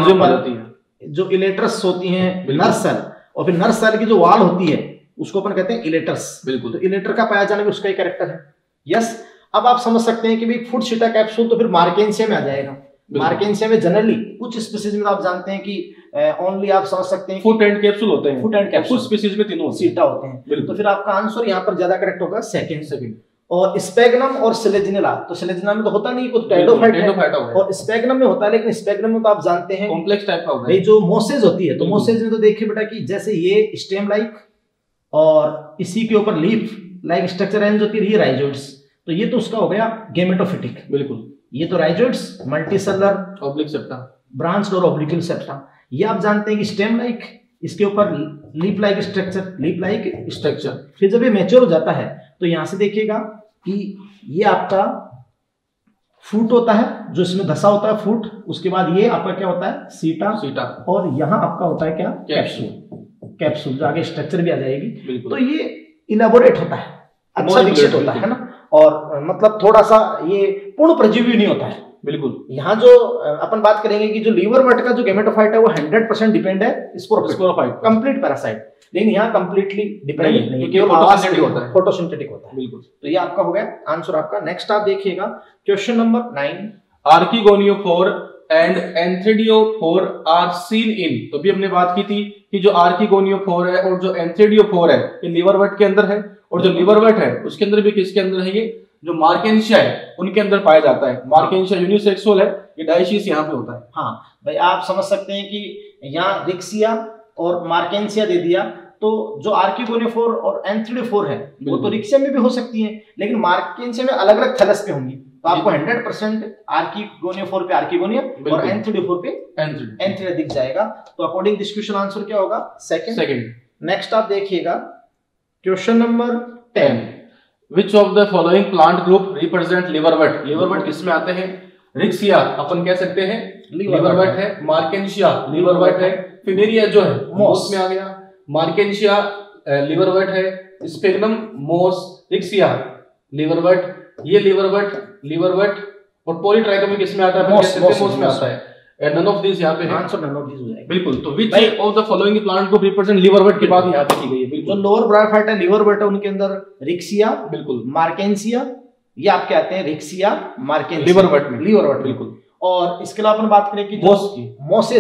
कि जो इलेटर्स होती हैं, नर्स सेल, और फिर नर्स सेल की जो वॉल होती है उसको अपन कहते हैं इलेटर्स, बिल्कुल। तो इलेटर का पाया जाना भी उसका ही कैरेक्टर है, यस। अब आप समझ सकते हैं कि भाई फुट, सीटा, कैप्सूल तो फिर मार्केंशिया में आ जाएगा। मार्केंशिया में जनरली कुछ स्पीसीज में आप जानते हैं कि ओनली आप समझ सकते हैं फुट एंड कैप्सूल होते हैं, फुट एंड कैप्सूल, कुछ स्पीसीज में तीनों सीटा होते हैं। तो फिर आपका आंसर यहाँ पर ज्यादा करेक्ट होगा सेकंड। और स्पेग्नम और सिलेजिनेला, तो सिलेजिनेला में तो होता नहीं, कुछ टेरिडोफाइट है, और स्पेग्नम में होता है। लेकिन स्पेग्नम में तो आप जानते हैं कॉम्प्लेक्स टाइप का होता है, जो मोसेज होती है, तो मोसेज में तो देखिए बेटा कि जैसे ये स्टेम लाइक और इसी के ऊपर लीफ लाइक स्ट्रक्चर रेंज होती है, ये राइजोइड्स। तो ये तो उसका हो गया गेमेटोफिटिक, बिल्कुल। ये तो rhizoids, multicellular, oblique septa, branched और ऑब्लिक्युलर सेप्टा। ये आप जानते हैं कि स्टेम लाइक, इसके ऊपर leaf like structure, leaf like structure. फिर जब ये मैच्योर हो जाता है तो यहां से देखिएगा कि ये आपका फूट होता है, जो इसमें धसा होता है फूट। उसके बाद ये आपका क्या होता है, सीटा, और यहाँ आपका होता है क्या, कैप्सूल, जो आगे स्ट्रक्चर भी आ जाएगी। तो ये इलेबोरेट होता है, अच्छा विकसित होता है ना, और मतलब थोड़ा सा ये पूर्ण प्रजीवी नहीं होता है, बिल्कुल। यहाँ जो अपन बात करेंगे कि जो लीवर वर्ट का जो गेमेटोफाइट है वो 100% डिपेंड है स्पोरोफाइट, कंप्लीट पैरासाइट। लेकिन यहाँ कंप्लीटली डिपेंडेंट नहीं, केवल फोटोसिंथेटिक होता है, बिल्कुल। तो ये आपका हो गया आंसर आपका। नेक्स्ट आप देखिएगा question number 9। Archegoniophore and antheridiophore are seen in. तो भी हमने बात की थी कि जो आर्किगोनियोफोर है और जो एंथ्रेडियोफोर है ये लीवर वर्ट के अंदर है, और जो लीवर वर्ट है उसके अंदर भी किसके अंदर है, ये जो मार्केंशिया है उनके अंदर पाया जाता है। मार्केंशिया यूनिसेक्सुअल है, ये डाइशियस यहाँ पे होता है। हाँ भाई, आप समझ सकते हैं कि यहाँ रिक्सिया और मार्केंशिया दे दिया, तो जो आर्किगोनियोफोर और एंथ्रेडियोफोर है वो तो रिक्सिया में भी हो सकती है, लेकिन मार्केंशिया में अलग अलग थैलस पे होंगी। तो आपको 100% आर्किगोनियोफोर पे आर्किगोनिया और एंथ्रेडियोफोर पे एंथ्रेडिया दिख जाएगा। तो अकॉर्डिंग दिस क्वेश्चन आंसर क्या होगा, सेकंड। नेक्स्ट आप देखिएगा question number 10। Which of the following plant group represent liverwort? liverwort किसमें आते हैं, रिक्सिया अपन कह सकते हैं लिवरवर्ट है, मार्केंशिया लिवरवर्ट है, फिनेरिया जो है मोस में आ गया, मार्केंशिया लिवरवर्ट है, स्पेग्नम मोस, रिक्सिया लिवरवर्ट, ये लिवरवर्ट और पॉलीट्राइकोमी किसमें आता है, मोस में आता है। नन ऑफ दिस यहाँ पे है आंसर, नन ऑफ दिस हो जाएगा, बिल्कुल। तो which of the following plant को रिप्रेजेंट लिवरवर्ट की बात यहाँ पे की गई है। जो लोअर ब्रायोफाइट है, लिवरवर्ट है, उनके अंदर रिक्सिया, बिल्कुल, मार्केंशिया, ये आप कहते हैं रिक्सिया मार्केंशिया लिवरवर्ट में, लिवरवर्ट, बिल्कुल। और इसके अलावा अपन बात करें कि मोसेज है,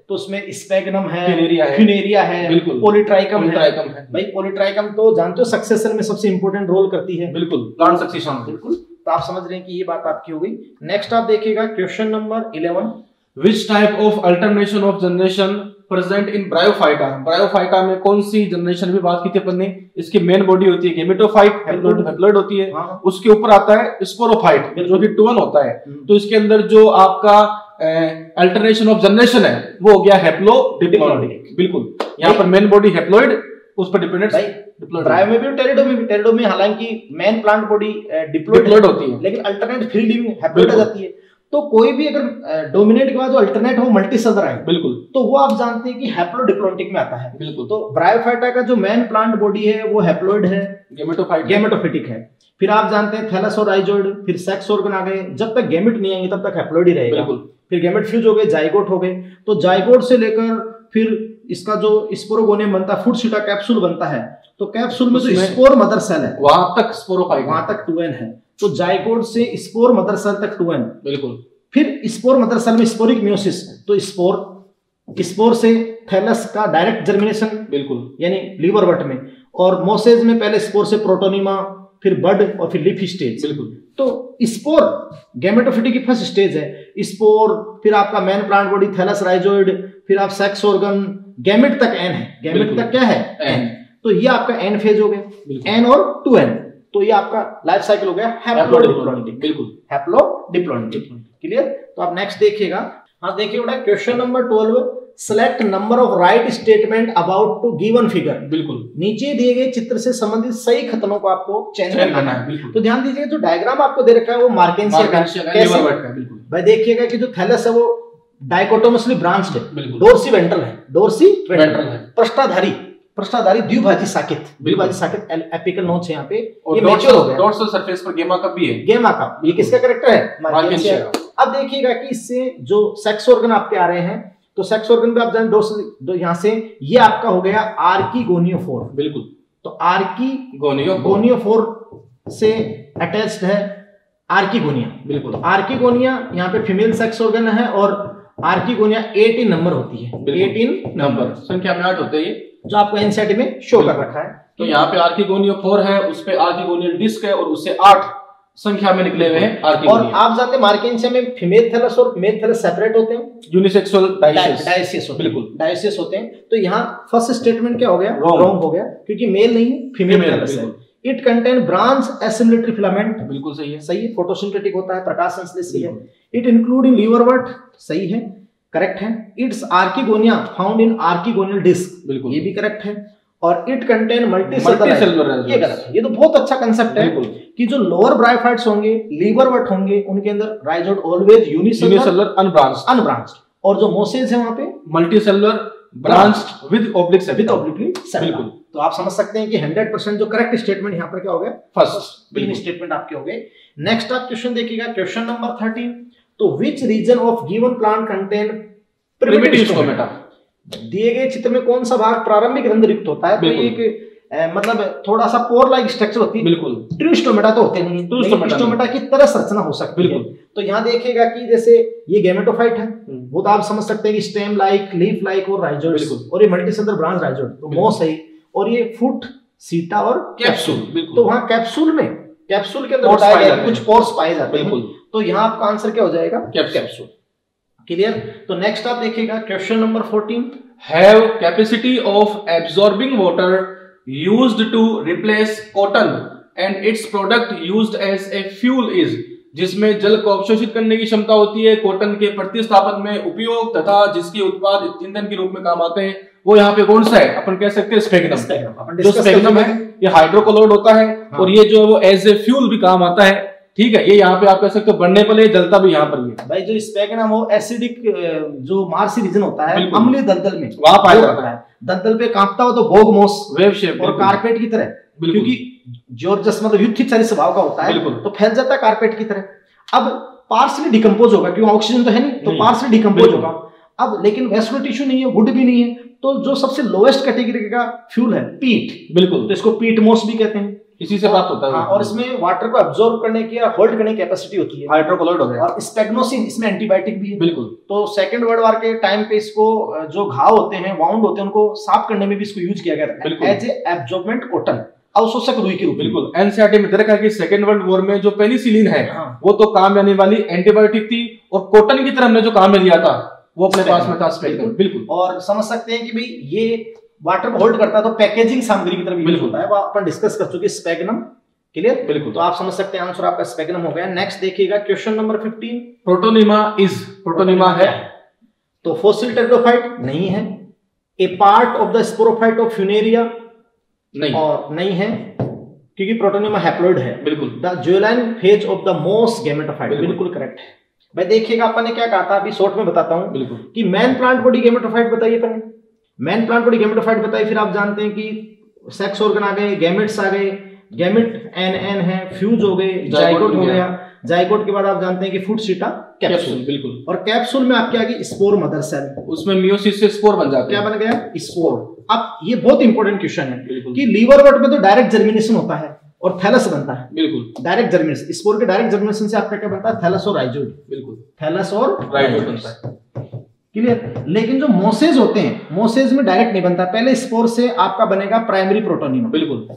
तो उसमें स्पेगनम है, फ्यूनेरिया है, पॉलीट्राइकम है। भाई पॉलीट्राइकम तो जानते हो सक्सेशन में सबसे इंपॉर्टेंट रोल करती है, बिल्कुल, प्लांट सक्सेशन। बिल्कुल, तो आप समझ रहे हैं कि ये बात आपकी हो गई। नेक्स्ट आप देखिएगा question number 11, which type of alternation of generation present in bryophyta. Bryophyta में कौन सी जनरेशन भी बात की थी अपन ने, इसकी मेन बॉडी होती है गेमेटोफाइट, हैप्लॉइड होती है। उसके ऊपर आता है स्पोरोफाइट जो कि टूवन होता है। तो इसके अंदर जो आपका अल्टरनेशन ऑफ जनरेशन है वो हो गया हैप्लोडिप्लॉइडिक। बिल्कुल, यहाँ पर मेन बॉडी हैप्लॉइड, उस पर डिपेंडेंट। ब्रायो में भी टेरिडो में हालांकि मेन प्लांट बॉडी डिप्लॉइड होती है, लेकिन अल्टरनेट फ्री लिविंग हैप्लॉइड आ जाती है। तो कोई भी अगर डोमिनेट के बाद जो अल्टरनेट हो मल्टीसेलर है, बिल्कुल, तो वो आप जानते हैं कि हैप्लोडिप्लॉइडिक में आता है। बिल्कुल, तो ब्रायोफाइटा का जो मेन प्लांट बॉडी है वो हैप्लॉइड है, गेमेटोफिटिक है। फिर आप जानते हैं थैलस और राइजोइड, फिर सेक्स ऑर्गन आ गए। जब तक गैमेट नहीं आएंगे तब तक हैप्लॉइड ही रहेगा। फिर गैमेट फ्यूज हो गए, जाइगोट हो गए। तो जाइगोट से लेकर फिर इसका जो स्पोरोगोनियम बनता है, फूड सीटा कैप्सूल बनता है। तो कैप्सूल में जो स्पोर मदर सेल है वहां तक स्पोरोफाइट, वहां तक 2n है। तो जाइगोट से स्पोर मदर सेल तक 2n। बिल्कुल, फिर स्पोर मदर सेल में स्पोरिक मियोसिस, तो स्पोर से थैलस का डायरेक्ट जर्मिनेशन, बिल्कुल, यानी लीवरवर्ट में। और मोसेज में पहले स्पोर से प्रोटोनिमा, फिर बड और फिर लीफ स्टेज। बिल्कुल, तो स्पोर गैमेटोफिटी की फर्स्ट स्टेज है। स्पोर, फिर आपका main plant body thallus rhizoid, फिर आप सेक्स ऑर्गन, गैमेट तक n है। गैमेट तक क्या है? n। तो ये आपका n फेज हो गया, n और 2n। तो ये आपका लाइफ साइकिल हो गया हैप्लोडिप्लॉइडिक। बिल्कुल, हैप्लोडिप्लॉइडिक। क्लियर? तो आप नेक्स्ट देखिएगा। हाँ, देखिए बेटा question number 12, select number of right statement about two given figure. बिल्कुल, नीचे दिए गए चित्र से संबंधित सही कथनों को आपको चयन करना है। तो ध्यान दीजिए, जो डायग्राम आपको दे रखा है वो मार्केंसिया का है। बिल्कुल भाई, देखिएगा कि जो थैलस है वो डाइकोटोमसली ब्रांच्ड है, डोर्सी वेंट्रल है, पृष्ठधारी द्विभाजी साकित एपिकल नोच है यहाँ पे। ये मैच्योर हो गया। डोर्सल सरफेस पर गेमा कप भी है। गेमा कप ये किसका कैरेक्टर है? मार्केंसिया। अब देखिएगा कि इससे जो सेक्स ऑर्गन आपके आ रहे हैं, तो सेक्स ऑर्गन पे आप जान डोर्सल, यहाँ से ये आपका हो गया आर्कीगोनियोफोर। बिल्कुल, तो आर्कीगोनियोफोर से अटैच्ड है आर्कीगोनिया। बिल्कुल, आर्कीगोनिया यहाँ पे फीमेल सेक्स ऑर्गन है और आर्कीगोनिया 18 नंबर होती है। 18 नंबर, संख्या में 8 होते हैं, जो आपको एनसीईआरटी में शो कर रखा है। तो यहाँ पे आर्कीगोनियोफोर है, उस पे आर्कीगोनियल डिस्क है और उससे 8 संख्या में निकले हुए हैं आर्कीगोनिया। और आप जानते हैं मार्केंसिया में फीमेल थैलस और मेल थैलस सेपरेट होते हैं, यूनिसेक्सुअल डायसिस होते हैं। तो यहाँ फर्स्ट स्टेटमेंट क्या हो गया? रॉन्ग हो गया, क्योंकि मेल नहीं है, फीमेल थैलस है। It contain branch assimilatory filament. बिल्कुल सही है, फोटोसिंथेटिक होता है, प्रकाश संश्लेषी है। इट इंक्लूड इन लीवरवर्ट, सही है, करेक्ट है। It's archegonia found in archegonial disc, बिल्कुल, ये भी करेक्ट है। और इट कंटेन मल्टीसेलुलर, ये गलत है। ये तो बहुत अच्छा कंसेप्ट है कि जो लोअर ब्रायोफाइट्स होंगे, लीवरवर्ट होंगे, उनके अंदर राइजोइड ऑलवेज यूनिसेलुलर अनब्रांच्ड, और जो मोसेज है वहां पे multicellular branched with obliquely separate. तो आप समझ सकते हैं कि 100% जो करेक्ट स्टेटमेंट यहाँ पर क्या हो गया? फर्स्ट, तीन स्टेटमेंट आपके हो गए। नेक्स्ट आप क्वेश्चन देखिएगा, क्वेश्चन नंबर 13। तो which region of given plant contain primitive stomata. दिए गए चित्र में कौन सा भाग प्रारंभिक रंध्र युक्त होता है? तो एक मतलब थोड़ा सा पोर लाइक स्ट्रक्चर होती है। बिल्कुल, ट्रू स्टोमेटा तो होते नहीं, ट्रू स्टोमेटा की तरह संरचना हो सकती है। तो यहाँ देखिएगा कि जैसे ये गैमेटोफाइट है, वो तो आप समझ सकते हैं कि स्टेम लाइक, लीफ लाइक और राइजोइड, और ये मल्टीसेलुलर ब्रांच राइजोइड, तो मोस है। और ये फुट, सीटा और कैप्सूल। तो वहाँ कैप्सूल के अंदर कुछ पोर्स पाए जाते हैं। तो यहाँ आपका आंसर क्या हो जाएगा? कैप्सूल। क्लियर? तो नेक्स्ट आप देखिएगा question number 14। Have capacity of absorbing water used to replace cotton and its product used as a fuel is. जिसमें जल को अवशोषित करने की क्षमता होती है, कॉटन के प्रतिस्थापन में उपयोग तथा जिसके उत्पाद ईंधन के रूप में काम आते हैं, वो यहाँ पे कौन सा है? अपन कह सकते हैं स्पेगनम। जो स्पेगनम है ये हाइड्रोकोलोइड होता है, और ये जो है वो एज ए फ्यूल भी काम आता है। ठीक है, ये यहाँ पे आप कह सकते हो बनने पर ये जलता भी यहाँ पर ही है। भाई जो स्पेगनम वो एसिडिक जो मार्सी रीजन होता है, अम्लीय दलदल में वहां पाया जाता है। दलदल पे कांपता हो तो बोगमोस, वेव शेप और कारपेट की तरह, क्योंकि जॉर्जस मतलब युद्धचारी स्वभाव का होता है, तो फैल जाता है कारपेट की तरह। अब पार्सली डिकम्पोज होगा, क्योंकि ऑक्सीजन तो है नहीं, तो पार्सली डिकम्पोज होगा। अब लेकिन वेस्कुलर टिश्यू नहीं है, वुड भी नहीं है, तो जो सबसे लोएस्ट कैटेगरी का फ्यूल है पीट। बिल्कुल, तो इसको पीट मोस भी कहते हैं। इसी से प्राप्त होता है। हाँ, और इसमें वाटर को एब्जॉर्ब करने की या होल्ड करने की कैपेसिटी होती है। हाइड्रोकोलोइड हो गया। और स्पेग्नोसिन, इसमें एंटीबायोटिक भी है। बिल्कुल। तो सेकंड वर्ल्ड वॉर के टाइम पे इसको जो घाव होते हैं, वाउंड होते हैं, उनको साफ करने में भी इसको यूज किया गया था एज ए एब्जॉर्बमेंट कॉटन, अवशोषक रुई के रूप में। बिल्कुल। एनसीईआरटी में देखा कि सेकंड वर्ल्ड वॉर में जो पेनिसिलिन है वो तो काम आने वाली एंटीबायोटिक थी, और कॉटन की तरह हमने जो काम में लिया था वो अपने पास में था स्पेग्नम। बिल्कुल। और समझ सकते हैं कि भाई ये वाटर को होल्ड करता है, तो पैकेजिंग सामग्री की तरफ यूज होता है, वो अपन डिस्कस कर चुके स्पेग्नम। क्लियर? बिल्कुल। तो आप समझ सकते हैं आंसर आपका स्पेग्नम हो गया। नेक्स्ट देखिएगा क्वेश्चन नंबर 15। प्रोटोनिमा प्रोटोनिमा है तो फॉसिल टेरिडोफाइट नहीं है। A part of the sporophyte of funaria नहीं, और नहीं है क्योंकि प्रोटोनिमा हैप्लॉइड है। बिल्कुल। द ज्वेलाइन phase of the moss gametophyte, बिल्कुल करेक्ट है। भाई देखिएगा अपन ने क्या कहा था, अभी शॉर्ट में बताता हूं। बिल्कुल। कि मैन प्लांट बॉडी गैमेटोफाइट बताइए अपन, मैन प्लांट बॉडी गैमेटोफाइट बताइए। फिर आप जानते हैं कि सेक्स ऑर्गन आ गए, गैमेट्स आ गए, गैमेट एन है, फ्यूज हो गए, जाइगोट हो गया, जाइगोट के बाद आप जानते हैं कि फूट सीटा कैप्सूल। बिल्कुल। और कैप्सूल में आपके आगे स्पोर मदर सेल, उसमें मियोसिस से स्पोर बन जाते हैं। क्या बन गया? स्पोर। अब ये बहुत इंपॉर्टेंट क्वेश्चन है कि लिवरवर्ट में तो डायरेक्ट जर्मिनेशन होता है और थैलस बनता है। बिल्कुल। डायरेक्ट जर्मिनेशन, स्पोर के डायरेक्ट जर्मिनेशन से आपका क्या बनता है? थैलस और राइजोइड। बिल्कुल। थैलस और राइजोइड बनता है। क्लियर? लेकिन जो मोसेज होते हैं, मोसेज में डायरेक्ट नहीं बनता, पहले स्पोर से आपका बनेगा प्राइमरी प्रोटोनिमा। बिल्कुल।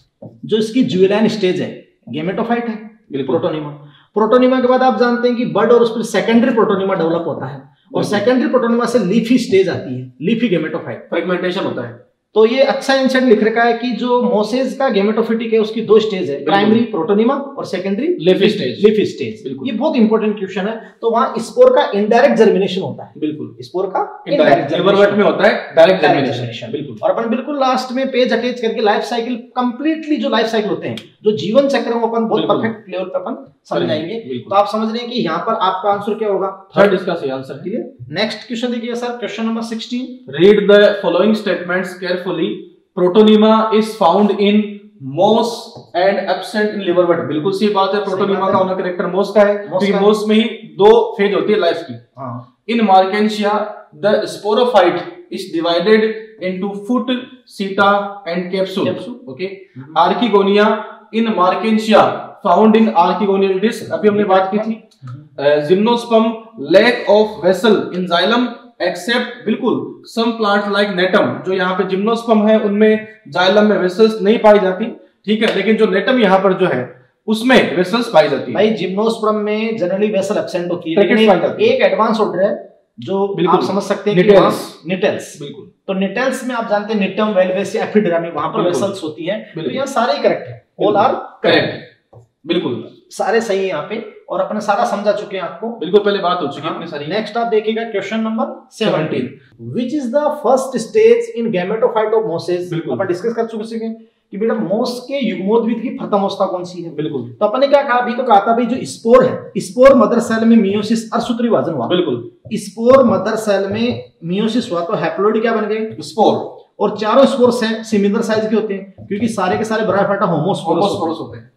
जो इसकी ज्वेलाइन स्टेज है, गैमेटोफाइट है प्रोटोनिमा। प्रोटोनिमा के बाद आप जानते हैं कि बड और उस पर सेकेंडरी प्रोटोनिमा डेवलप होता है, और सेकेंडरी प्रोटोनिमा से लीफी स्टेज आती है, लीफी गैमेटोफाइट, फ्रेगमेंटेशन होता है। तो ये अच्छा इंसेंट लिख रखा है कि जो मोसेज का गैमेटोफिटिक है उसकी दो स्टेज है, प्राइमरी प्रोटोनिमा और secondary leafy stage. Leafy stage. ये बहुत इंपॉर्टेंट क्वेश्चन है। तो वहां स्पोर का इनडायरेक्ट जर्मिनेशन होता है। बिल्कुल। स्पोर का इनडायरेक्ट, लिवरवर्ट में होता है डायरेक्ट जर्मिनेशन। बिल्कुल। और अपन बिल्कुल लास्ट में पेज अटैच करके लाइफ साइकिल कंप्लीटली, जो लाइफ साइकिल होते हैं, जो जीवन चक्र है, वो अपन बहुत परफेक्ट लेवल पे अपन समझाएंगे। तो आप समझ रहे हैं कि यहाँ पर आपका आंसर क्या होगा? थर्ड इसका सही आंसर है। नेक्स्ट क्वेश्चन देखिए sir, question number 16। Read the following statements carefully. Protonema is found in moss and absent in liverwort. बिल्कुल सी बात है, प्रोटोनिमा का होना कैरेक्टर मोस का है, क्योंकि मोस में ही दो फेज होती है लाइफ की। In marchantia the sporophyte is divided into foot, seta and capsule. Okay. Archegonia in marchantia found in archegonial disc, अभी हमने बात की थी। Gymnosperm lack of vessel in xylem except, बिल्कुल, सम प्लांट लाइक नेटम, जो यहाँ पे जिम्नोस्पर्म है उनमें जाइलम में वेसल्स नहीं पाई जाती, ठीक है, लेकिन जो नेटम यहाँ पर जो है उसमें वेसल्स पाई जाती है। भाई जिम्नोस्पर्म में जनरली वेसल एब्सेंट होती है, लेकिन एक एडवांस ऑर्डर है जो आप समझ सकते हैं, निटेल्स। बिल्कुल। तो निटेल्स में आप जानते हैं निटम, वेल्वेस या एपिडर्मी, वहां पर वेसल्स होती हैं। तो यहाँ सारे ही करेक्ट है, ऑल आर करेक्ट। बिल्कुल, सारे सही है यहाँ पे, और अपने सारा समझा चुके हैं आपको। बिल्कुल, पहले बात हो चुकी है अपनी सारी। नेक्स्ट आप देखिएगा question number 17। Which is the first stage in gametophyte of mosses? अपन डिस्कस कर चुके हैं कि बेटा मोस के युग्मोद्भिद की प्रथम अवस्था कौन सी है। बिल्कुल। तो अपन ने क्या कहा, अभी तो कहा था भाई जो स्पोर है, स्पोर मदर सेल में मियोसिस अर्धसूत्री विभाजन हुआ। बिल्कुल। स्पोर मदर सेल में मियोसिस हुआ तो हैप्लॉइड क्या बन गए? स्पोर। और चारों स्पोर सिमिलर साइज के होते हैं, क्योंकि सारे के सारे ब्रायोफाइटा होमोस्पोरस होते हैं।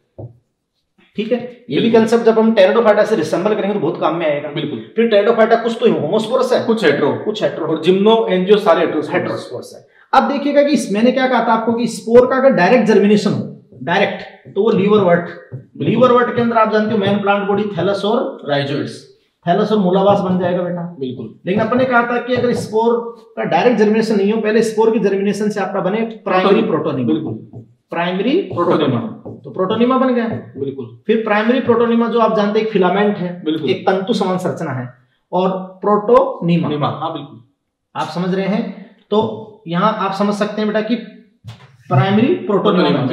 ठीक है, ये भी कंसेप्ट जब हम टेरिडोफाइटा से रिसेंबल करेंगे तो बहुत काम में आएगा। बिल्कुल। फिर टेरिडोफाइटा कुछ तो होमोस्पोरस है, कुछ हेटेरो, और जिम्नो एंजियो सारे हेटेरोस्पोरस है। अब देखिएगा कि मैंने क्या कहा था आपको कि स्पोर का अगर डायरेक्ट जर्मिनेशन हो, डायरेक्ट, तो वो लीवरवर्ट के अंदर आप जानते हो मेन प्लांट बॉडी थैलस और राइजोइड्स, थैलस और मूलावास बन जाएगा बेटा। बिल्कुल। लेकिन अपन ने कहा था कि अगर स्पोर का डायरेक्ट जर्मिनेशन नहीं हो, पहले स्पोर की जर्मिनेशन से आपका बने प्राइमरी प्रोटोनिमा। बिल्कुल। प्राइमरी प्रोटोनिमा, तो प्रोटोनिमा बन गया। बिल्कुल। फिर प्राइमरी प्रोटोनिमा जो आप जानते हैं एक फिलामेंट है, एक तंतु समान संरचना है, और प्रोटोनिमा। हाँ बिल्कुल, आप समझ रहे हैं। तो यहां आप समझ सकते हैं बेटा कि primary protonema,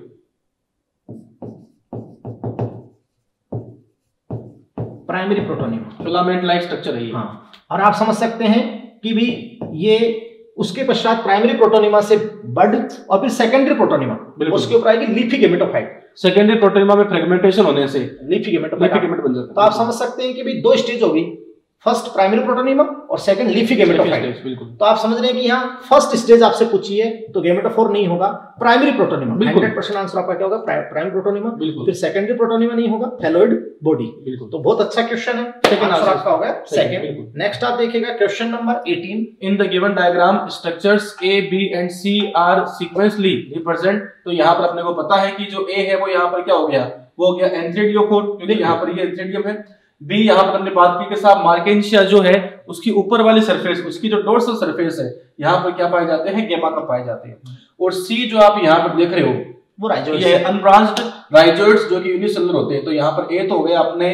primary protonema filament like structure है। हाँ, और आप समझ सकते हैं कि भी ये उसके पश्चात प्राइमरी प्रोटोनिमा से बड, और फिर सेकेंडरी प्रोटोनिमा, उसके ऊपर आएगी लीफी गैमेटोफाइट। सेकेंडरी प्रोटोनिमा में फ्रेगमेंटेशन होने से लीफी गैमेटोफाइट बन जाता है। तो आप समझ सकते हैं कि भी दो स्टेज होगी, फर्स्ट प्राइमरी प्रोटोनिमा और सेकंड लीफी गेमेटोफाइट। तो आप समझ रहे हैं कि यहाँ फर्स्ट स्टेज आपसे पूछी है तो गेमेटोफोर नहीं होगा, प्राइमरी प्रोटोनिमा 100% आंसर आपका क्या होगा, प्राइमरी प्रोटोनिमा। फिर सेकेंडरी प्रोटोनिमा नहीं होगा, थैलोइड बॉडी। तो बहुत अच्छा क्वेश्चन है, सेकंड आंसर आपका होगा सेकंड। नेक्स्ट आप देखिएगा question number 18, in the given diagram structures A B and C are sequentially represent. तो यहाँ पर अपने को पता है कि जो ए है वो यहाँ पर क्या हो गया, वो हो गया एंथ्रेडियोफोर, क्योंकि यहाँ पर ये एंथ्रेडियम है। बी यहाँ पर हमने बात की कि साहब मार्केंशिया जो है उसकी ऊपर वाली सरफेस, उसकी जो डोर्सल सरफेस है यहाँ पर क्या पाए जाते हैं, गेमा कप पाए जाते हैं। और सी जो आप यहाँ पर देख रहे हो वो राइजोइड्स, ये अनब्रांच्ड राइजोइड्स जो कि यूनिसेलुलर होते हैं। तो यहाँ पर ए तो हो गया अपने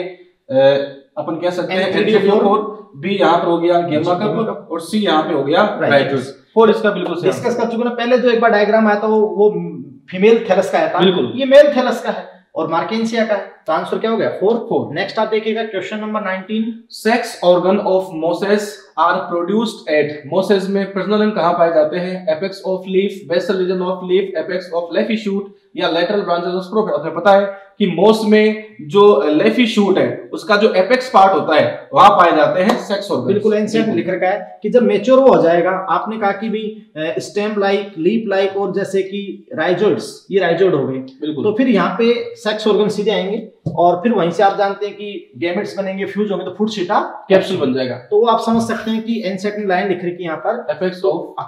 अपन कह सकते हैं एंथ्रेडियोफोर, बी यहाँ पर हो गया गेमा कप और सी यहाँ पे हो गया राइजोइड्स। और इसका बिल्कुल डिस्कस कर चुके ना पहले, जो एक बार डायग्राम आया था वो फीमेल थैलस का आया था, बिल्कुल ये मेल थैलस का है और मार्केंशिया का है। तो आंसर क्या हो गया 4। नेक्स्ट आप देखिएगा question number 19, sex organ of mosses are produced at. Mosses में प्रजनन अंग कहां पाए जाते हैं, apex of leaf, basal region of leaf, apex of leafy shoot या लेटरल ब्रांचेस ऑफ स्पोर। आपको पता है कि मोस में जो लेफी शूट है उसका जो एपेक्स पार्ट होता है वहां पाए जाते हैं सेक्स ऑर्गन। बिल्कुल एनसीईआरटी में लिख रखा है कि जब मैच्योर हो जाएगा, आपने कहा कि भी स्टेम लाइक, लीफ लाइक और जैसे कि राइजोइड्स, ये राइजोइड हो गए, तो फिर यहाँ पे सेक्स ऑर्गन सीधे आएंगे और फिर वहीं से आप जानते हैं कि गैमेट्स बनेंगे, फ्यूज होंगे तो फूड सीटा कैप्सूल बन जाएगा। तो वो आप समझ सकते हैं कि एनसीईआरटी में लाइन लिख रही है यहाँ पर apex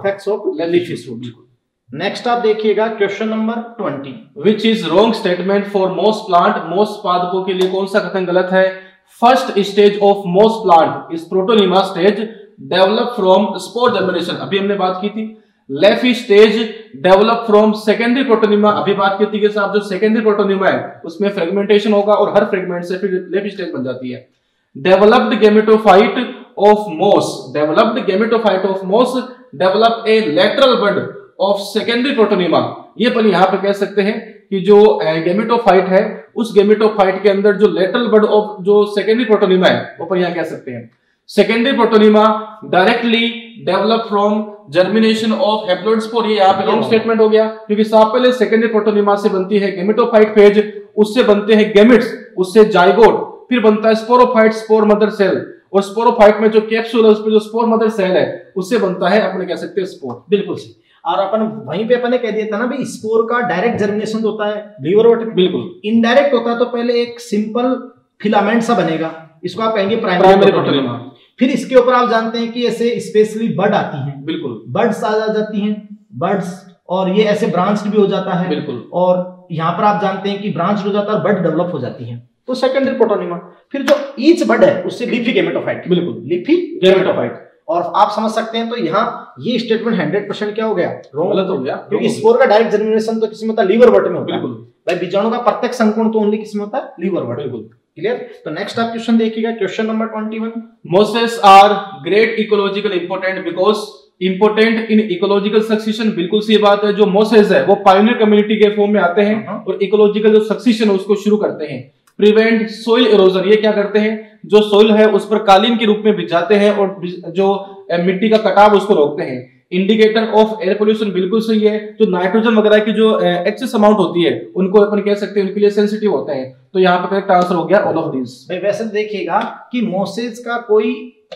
of leafy shoot. Next आप देखिएगा question number 20, which is wrong statement for moss plant. Moss पादपों के लिए कौन सा कथन गलत है। First stage of moss plant is protonema stage develop from spore germination, अभी हमने बात की थी। Leafy stage develop from secondary protonema, अभी बात की थी कि साहब जो सेकेंडरी प्रोटोनिमा है उसमें फ्रेगमेंटेशन होगा और हर फ्रेगमेंट से फिर लेफी स्टेज बन जाती है। Developed gametophyte of moss, developed gametophyte of moss develop a lateral bud of secondary protonema. ये अपन यहाँ पे कह सकते हैं कि जो गेमेटोफाइट है उस गेमेटोफाइट के अंदर जो लेटरल बड ऑफ जो सेकेंडरी प्रोटोनिमा है वो अपन यहाँ कह सकते हैं। Secondary protonema directly develop from germination of haploid spore, ये यहाँ पे रॉन्ग स्टेटमेंट हो गया, क्योंकि साफ पहले सेकेंडरी प्रोटोनिमा से बनती है गेमेटोफाइट फेज, उससे बनते हैं गेमिट्स, उससे जाइगोट, फिर बनता है स्पोरोफाइट, स्पोर मदर सेल, और स्पोरोफाइट में जो कैप्सूल है उस पर जो स्पोर मदर सेल है उससे बनता है अपने कह सकते हैं स्पोर। बिल्कुल सही। और अपन वहीं पे अपन ने कह दिया था ना भी स्पोर का डायरेक्ट जर्मिनेशन होता है लीवर रोट में, बिल्कुल इनडायरेक्ट होता है। तो पहले एक सिंपल फिलामेंट सा बनेगा, इसको आप कहेंगे प्राइमरी प्रोटोनिमा। फिर इसके ऊपर आप जानते हैं कि ऐसे स्पेशली बड आती हैं, बिल्कुल बड्स आ जाती हैं, बड्स, और ये ऐसे ब्रांच्ड भी हो जाता है, बिल्कुल। और यहाँ पर आप जानते हैं कि ब्रांच हो जाता है और बड डेवलप हो जाती है, तो सेकेंडरी प्रोटोनिमा। फिर जो ईच बड है उससे लीफी गेमेटोफाइट, बिल्कुल लीफी गेमेटोफाइट। और आप समझ सकते हैं तो यहाँ ये स्टेटमेंट 100% क्या हो गया, गलत हो गया, क्योंकि स्पोर का डायरेक्ट जर्मिनेशन तो किसी में होता है लीवर बट में होता है, बिल्कुल भाई। बीजाणु का प्रत्यक्ष अंकुरण तो ओनली किसी में होता है लीवर बट, बिल्कुल क्लियर। तो नेक्स्ट आप क्वेश्चन देखिएगा question number 21, mosses are great ecological important because important in ecological succession. बिल्कुल सी बात है, जो मोसेस है वो पायोनियर कम्युनिटी के फॉर्म में आते हैं और इकोलॉजिकल जो सक्सेशन है उसको शुरू करते हैं। प्रिवेंट सोइल इरोजन, ये क्या करते हैं, जो सोइल है उस पर कालीन के रूप में बिछाते हैं और जो मिट्टी का कटाव उसको रोकते हैं। इंडिकेटर ऑफ एयर पोल्यूशन, बिल्कुल सही है, जो नाइट्रोजन वगैरह की जो एक्सेस अमाउंट होती है उनको अपन कह सकते हैं उनके लिए सेंसिटिव होते हैं। तो यहाँ पर करेक्ट आंसर हो गया ऑल ऑफ दिस। भाई वैसे देखिएगा कि मोसेस का कोई,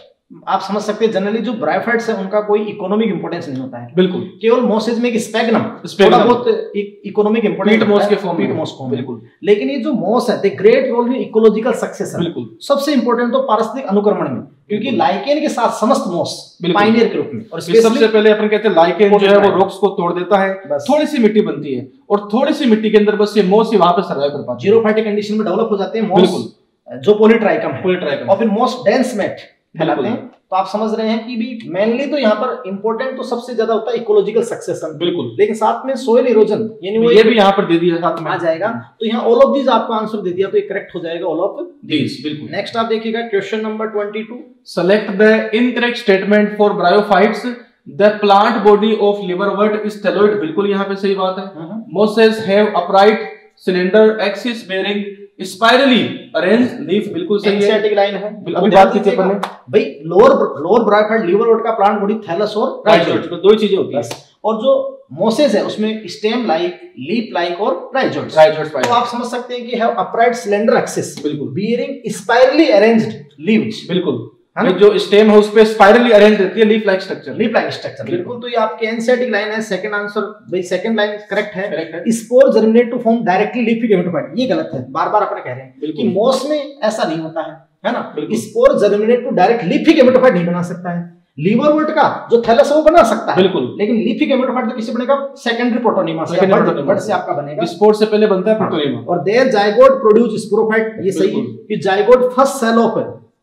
आप समझ सकते हैं जनरली जो ब्रायोफाइट्स है उनका कोई इकोनॉमिक इंपोर्टेंस नहीं होता है, बिल्कुल। केवल मोसेस में एक स्पेगनम थोड़ा बहुत इकोनॉमिक इंपोर्टेंस मोस के फॉर्म में, मोस फॉर्म, बिल्कुल। लेकिन ये जो मोस है the great role in ecological succession, बिल्कुल। सबसे इंपॉर्टेंट तो पारिस्थितिक अनुक्रमण में, क्योंकि लाइकेन के साथ समस्त मोस पायनियर के रूप में। और सबसे पहले अपन कहते हैं लाइकेन जो है वो रॉक्स को तोड़ देता है, थोड़ी सी मिट्टी बनती है और थोड़ी सी मिट्टी के अंदर बस ये मोस ही वहां पे सर्वाइव कर पाता है, जीरोफाइटिक कंडीशन में डेवलप हो जाते हैं मोस, जो पॉलीट्राइकम है, और फिर मोस्ट डेंस मैट कहलाते हैं। तो आप समझ रहे हैं कि भी मेनली तो यहाँ पर इंपॉर्टेंट तो सबसे ज्यादा होता है इकोलॉजिकल सक्सेशन, बिल्कुल। लेकिन साथ में सोइल इरोजन, यानी ये भी यहाँ पर दे दिया साथ में आ जाएगा। तो यहाँ ऑल ऑफ दीज आपको आंसर दे दिया, तो ये करेक्ट हो जाएगा ऑल ऑफ दीज, बिल्कुल। नेक्स्ट आप देखिएगा question number 22, select the incorrect statement for bryophytes. The plant body of liverwort is thalloid, बिल्कुल यहाँ पे सही बात है। Mosses have upright cylinder axis bearing spirally arrange leaf, बिल्कुल सही है, एनसीईआरटी लाइन है। अभी बात की थी अपन ने भाई लोअर ब्रायोफाइट लिवरवर्ट का प्लांट बॉडी थैलस और राइजोइड, तो दो ही चीजें होती है। और जो मोसेस है उसमें स्टेम लाइक, लीफ लाइक और राइजोइड्स। तो आप समझ सकते हैं कि हैव अपराइट सिलेंडर एक्सिस, बिल्कुल, बियरिंग स्पाइरली अरेंज्ड लीव्स, बिल्कुल। है ना, जो स्टेम है उस पे स्पाइरली अरेंज रहती है leaf like structure. Leaf like structure, बिल्कुल। तो ये आपके एनसीईआरटी लाइन है, सेकंड आंसर भाई, सेकंड लाइन करेक्ट है। Spore germinate to form directly leafy gametophyte, ये गलत है, बार-बार अपने कह रहे हैं कि मोस में ऐसा नहीं होता है ना। Spore germinate to direct leafy gametophyte नहीं बना सकता है। लीवरवुड का जो थैलस है वो बना सकता है, बिल्कुल, लेकिन लीफी गेमेटोफाइट तो किसी बनेगा सेकेंडरी प्रोटोनीमा से, बर्ड से आपका बनेगा। स्पोर से पहले बनता है प्रोटोनीमा। और देयर जाइगोट प्रोड्यूस स्पोरोफाइट, ये सही है कि zygote first cell of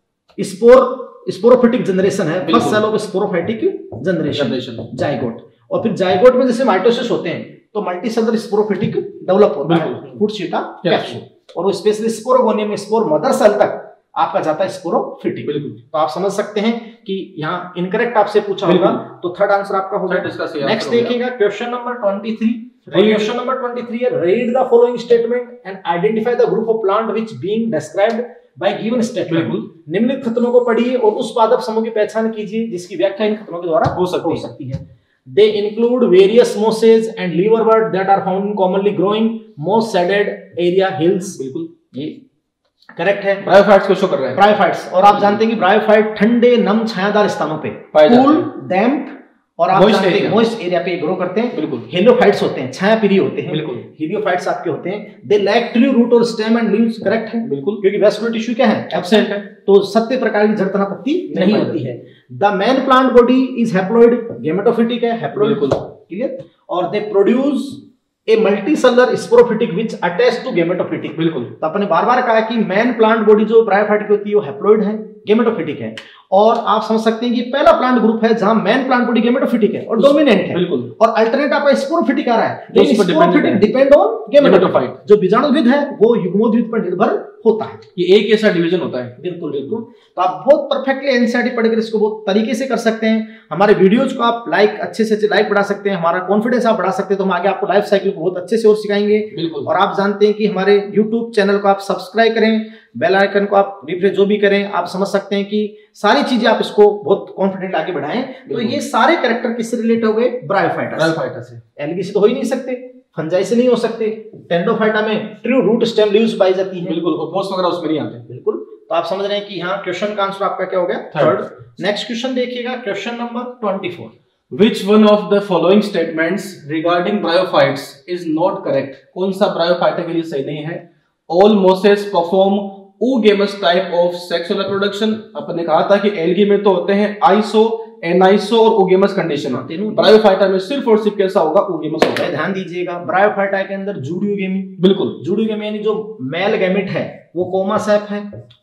sporophytic generation है, first cell of sporophytic generation zygote. और फिर जाइगोट में जैसे माइटोसिस होते हैं तो मल्टीसेलुलर स्पोरोफिटिक डेवलप होता है, फूटसीटा कैप्सूल, और वो specially sporogonium spore mother cell तक आपका जाता है स्पोरोफिटिक। बिल्कुल, तो आप समझ सकते हैं कि यहाँ इनकरेक्ट आपसे पूछा होगा, तो थर्ड आंसर आपका होगा। नेक्स्ट देखिएगा क्वेश्चन नंबर 23। क्वेश्चन नंबर 23 है, read the following statement and identify the group of plant which being described by given statement. निम्नलिखित कथनों को पढ़िए और उस पादप समूह की पहचान कीजिए जिसकी व्याख्या इन कथनों के द्वारा हो सकती है। They include various mosses and liverwort that are found in commonly growing moss shaded area hills। बिल्कुल, ये करेक्ट है। ब्रायोफाइट्स को शो कर रहे हैं, ब्रायोफाइट्स। और आप जानते हैं कि ब्रायोफाइट ठंडे नम छायादार स्थानों पे, कूल डैम्प और आप जानते हैं मॉइस्ट एरिया पे ग्रो करते हैं। बिल्कुल, हेलियोफाइट्स होते हैं, छाया प्रिय होते हैं। बिल्कुल, हेलियोफाइट्स आपके होते हैं। दे लैक ट्रू रूट और स्टेम एंड लीव्स, करेक्ट है। बिल्कुल, क्योंकि वैस्कुलर टिश्यू क्या है, एब्सेंट है, तो सत्य प्रकार की जड़ तना पत्ती नहीं होती है। The main plant body is haploid, gametophytic है, हैप्लॉइड, क्लियर। और they produce a multicellular sporophytic which attach to gametophytic. बिल्कुल, तो आपने बार-बार कहा कि मेन प्लांट बॉडी जो ब्रायोफाइट की होती है वो हैप्लॉइड है, गेमेटोफिटिक है। और आप समझ सकते हैं कि पहला प्लांट ग्रुप है जहां मेन प्लांट बॉडी गेमेटोफिटिक है और डोमिनेंट है। बिल्कुल, और अल्टरनेट आपका स्पोरोफिटिक आ रहा है, लेकिन स्पोरोफिटिक डिपेंड ऑन गेमेटोफाइट। जो बीजाणुद्विद है वो युग्मोद्विद पर निर्भर होता है। ये एक ऐसा डिवीजन होता है। बिल्कुल बिल्कुल, तो आप बहुत परफेक्टली एनसीईआरटी पढ़कर इसको बहुत तरीके से कर सकते हैं। हमारे वीडियोज को आप लाइक अच्छे से लाइक बढ़ा सकते हैं, हमारा कॉन्फिडेंस आप बढ़ा सकते हैं, तो हम आगे आपको लाइफ साइकिल को बहुत अच्छे से और सिखाएंगे। बिल्कुल, और आप जानते हैं कि हमारे यूट्यूब चैनल को आप सब्सक्राइब करें, बेल आइकन को आप रिफ्रेश जो भी करें, आप समझ सकते हैं कि सारी चीजें आप इसको बहुत कॉन्फिडेंट आगे बढ़ाएं। तो ये सारे कैरेक्टर किससे रिलेट हो गए, ब्रायोफाइटा से। एल्गी से तो हो ही नहीं सकते, फंजाई से नहीं हो सकते, टेंडोफाइटा में ट्रू रूट स्टेम लीव्स पाई जाती है। बिल्कुल, और मोस वगैरह उसमें नहीं आते। बिल्कुल, तो आप समझ रहे हैं कि यहाँ क्वेश्चन का आंसर आपका क्या हो गया, थर्ड। नेक्स्ट क्वेश्चन देखिएगा, question number 24। Which one of the following statements regarding bryophytes is not correct? कौन सा ब्रायोफाइटा के लिए सही नहीं है? All mosses perform oogamous type of sexual reproduction। अपने कहा था कि एल्गी में तो होते हैं आइसो, एनाइसो और oogamous कंडीशन। ब्रायोफाइटा में सिर्फ और सिर्फ कैसा होगा, oogamous होगा। ध्यान दीजिएगा, ब्रायोफाइटा के अंदर जूडियोगेमी, बिल्कुल जूडियोगेमी यानी जो मेल गैमेट है वो कोमा सेप है,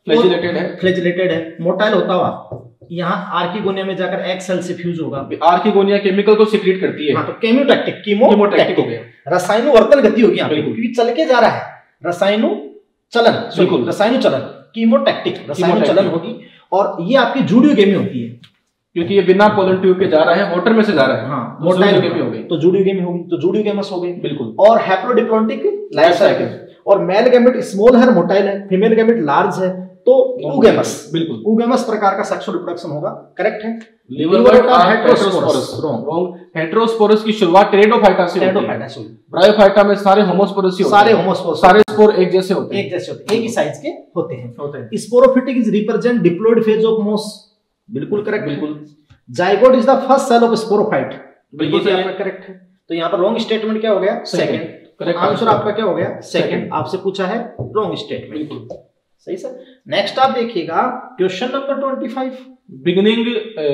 फ्लैजिलेटेड है, मोटाइल होता हुआ यहाँ आर्किगोनिया में जाकर एग सेल से फ्यूज होगा। आर्किगोनिया केमिकल को सीक्रेट करती है। हाँ, तो केमियोटैक्टिक, कीमोटैक्टिक हो गया, रसायनोवर्तन गति होगी यहाँ पे, क्योंकि चल के जा रहा है, रसायनो चलन, बिल्कुल रसायनो चलन, कीमोटैक्टिक रसायनो चलन होगी। और ये आपकी जूडियोगेमी होती है, क्योंकि ये बिना पोलन ट्यूब के जा रहा है, वाटर में से जा रहा है। हाँ, मोटाइल हो गई तो जूडियोगेमी होगी, तो जूडियोगेमस हो गई। बिल्कुल, और हैप्लोडिप्लॉन्टिक लाइफ साइकिल। और मेल गैमेट स्मॉल है, मोटाइल है, फीमेल गैमेट लार्ज है, तो oogamous, बिल्कुल oogamous प्रकार का सेक्सुअल रिप्रोडक्शन होगा, करेक्ट है। लिवरवर्ट और हेटेरोस्पोरस, रॉन्ग। हेटेरोस्पोरस की शुरुआत टेरिडोफाइटा से होती है। ब्रायोफाइटा में सारे होमोस्पोरस ही होते हैं, सारे स्पोर एक जैसे होते हैं, एक ही साइज के होते हैं। Sporophytic is represent diploid phase of moss, बिल्कुल करेक्ट। बिल्कुल, zygote is the first cell of sporophyte, बिल्कुल करेक्ट है। तो यहाँ पर रॉन्ग स्टेटमेंट क्या हो गया, सेकंड। करेक्ट आंसर आपका क्या हो गया, सेकंड। आपसे पूछा है रॉन्ग स्टेटमेंट, बिल्कुल सही सर। नेक्स्ट आप देखिएगा question number 25। Beginning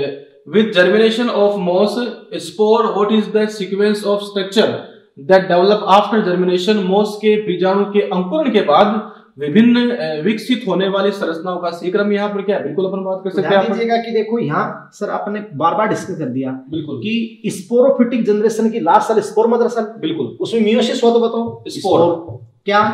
with germination of moss spore, what is the sequence of structure that develop after germination. Moss के बीजाणु के अंकुरण के बाद विभिन्न विकसित होने वाली संरचनाओं का क्रम यहाँ पर क्या है, बिल्कुल अपन बात कर सकते हैं। दीजिएगा कि देखो यहाँ सर आपने बार-बार डिस्कस कर दिया, बिल्कुल, कि स्पोरोफिटिक जनरेशन की last cell spore mother cell, बिल्कुल, उसमें मियोसिस हुआ तो बताओ स्पोर क्या,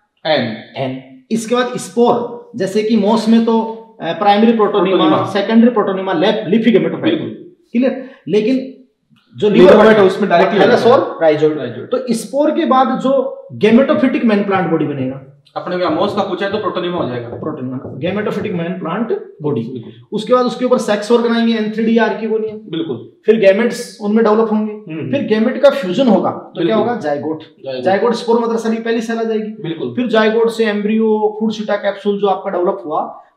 एन। इसके बाद स्पोर, जैसे कि मोस में तो primary protonema, secondary protonema, leafy gametophyte, clear. लेकिन जो लिवरवर्ट है उसमें डायरेक्टली थैलस और राइजोइड। तो स्पोर के बाद जो गेमेटोफिटिक मेन प्लांट बॉडी बनेगा, अपने को मोस का पूछा है तो प्रोटोनीमा हो जाएगा, protonema gametophytic main plant body. उसके बाद उसके ऊपर सेक्स ऑर्गन आएंगे, एंथ्रीडी, आर्किगोनिया, बिल्कुल। फिर गैमेट्स उनमें डेवलप होंगे, फिर गैमेट का फ्यूजन होगा तो क्या होगा, zygote. Zygote spore mother cell पहली सेल आ जाएगी, बिल्कुल। फिर जाइगोट से एम्ब्रियो, फूटसीटा कैप्सूल जो आपका डेवलप हुआ,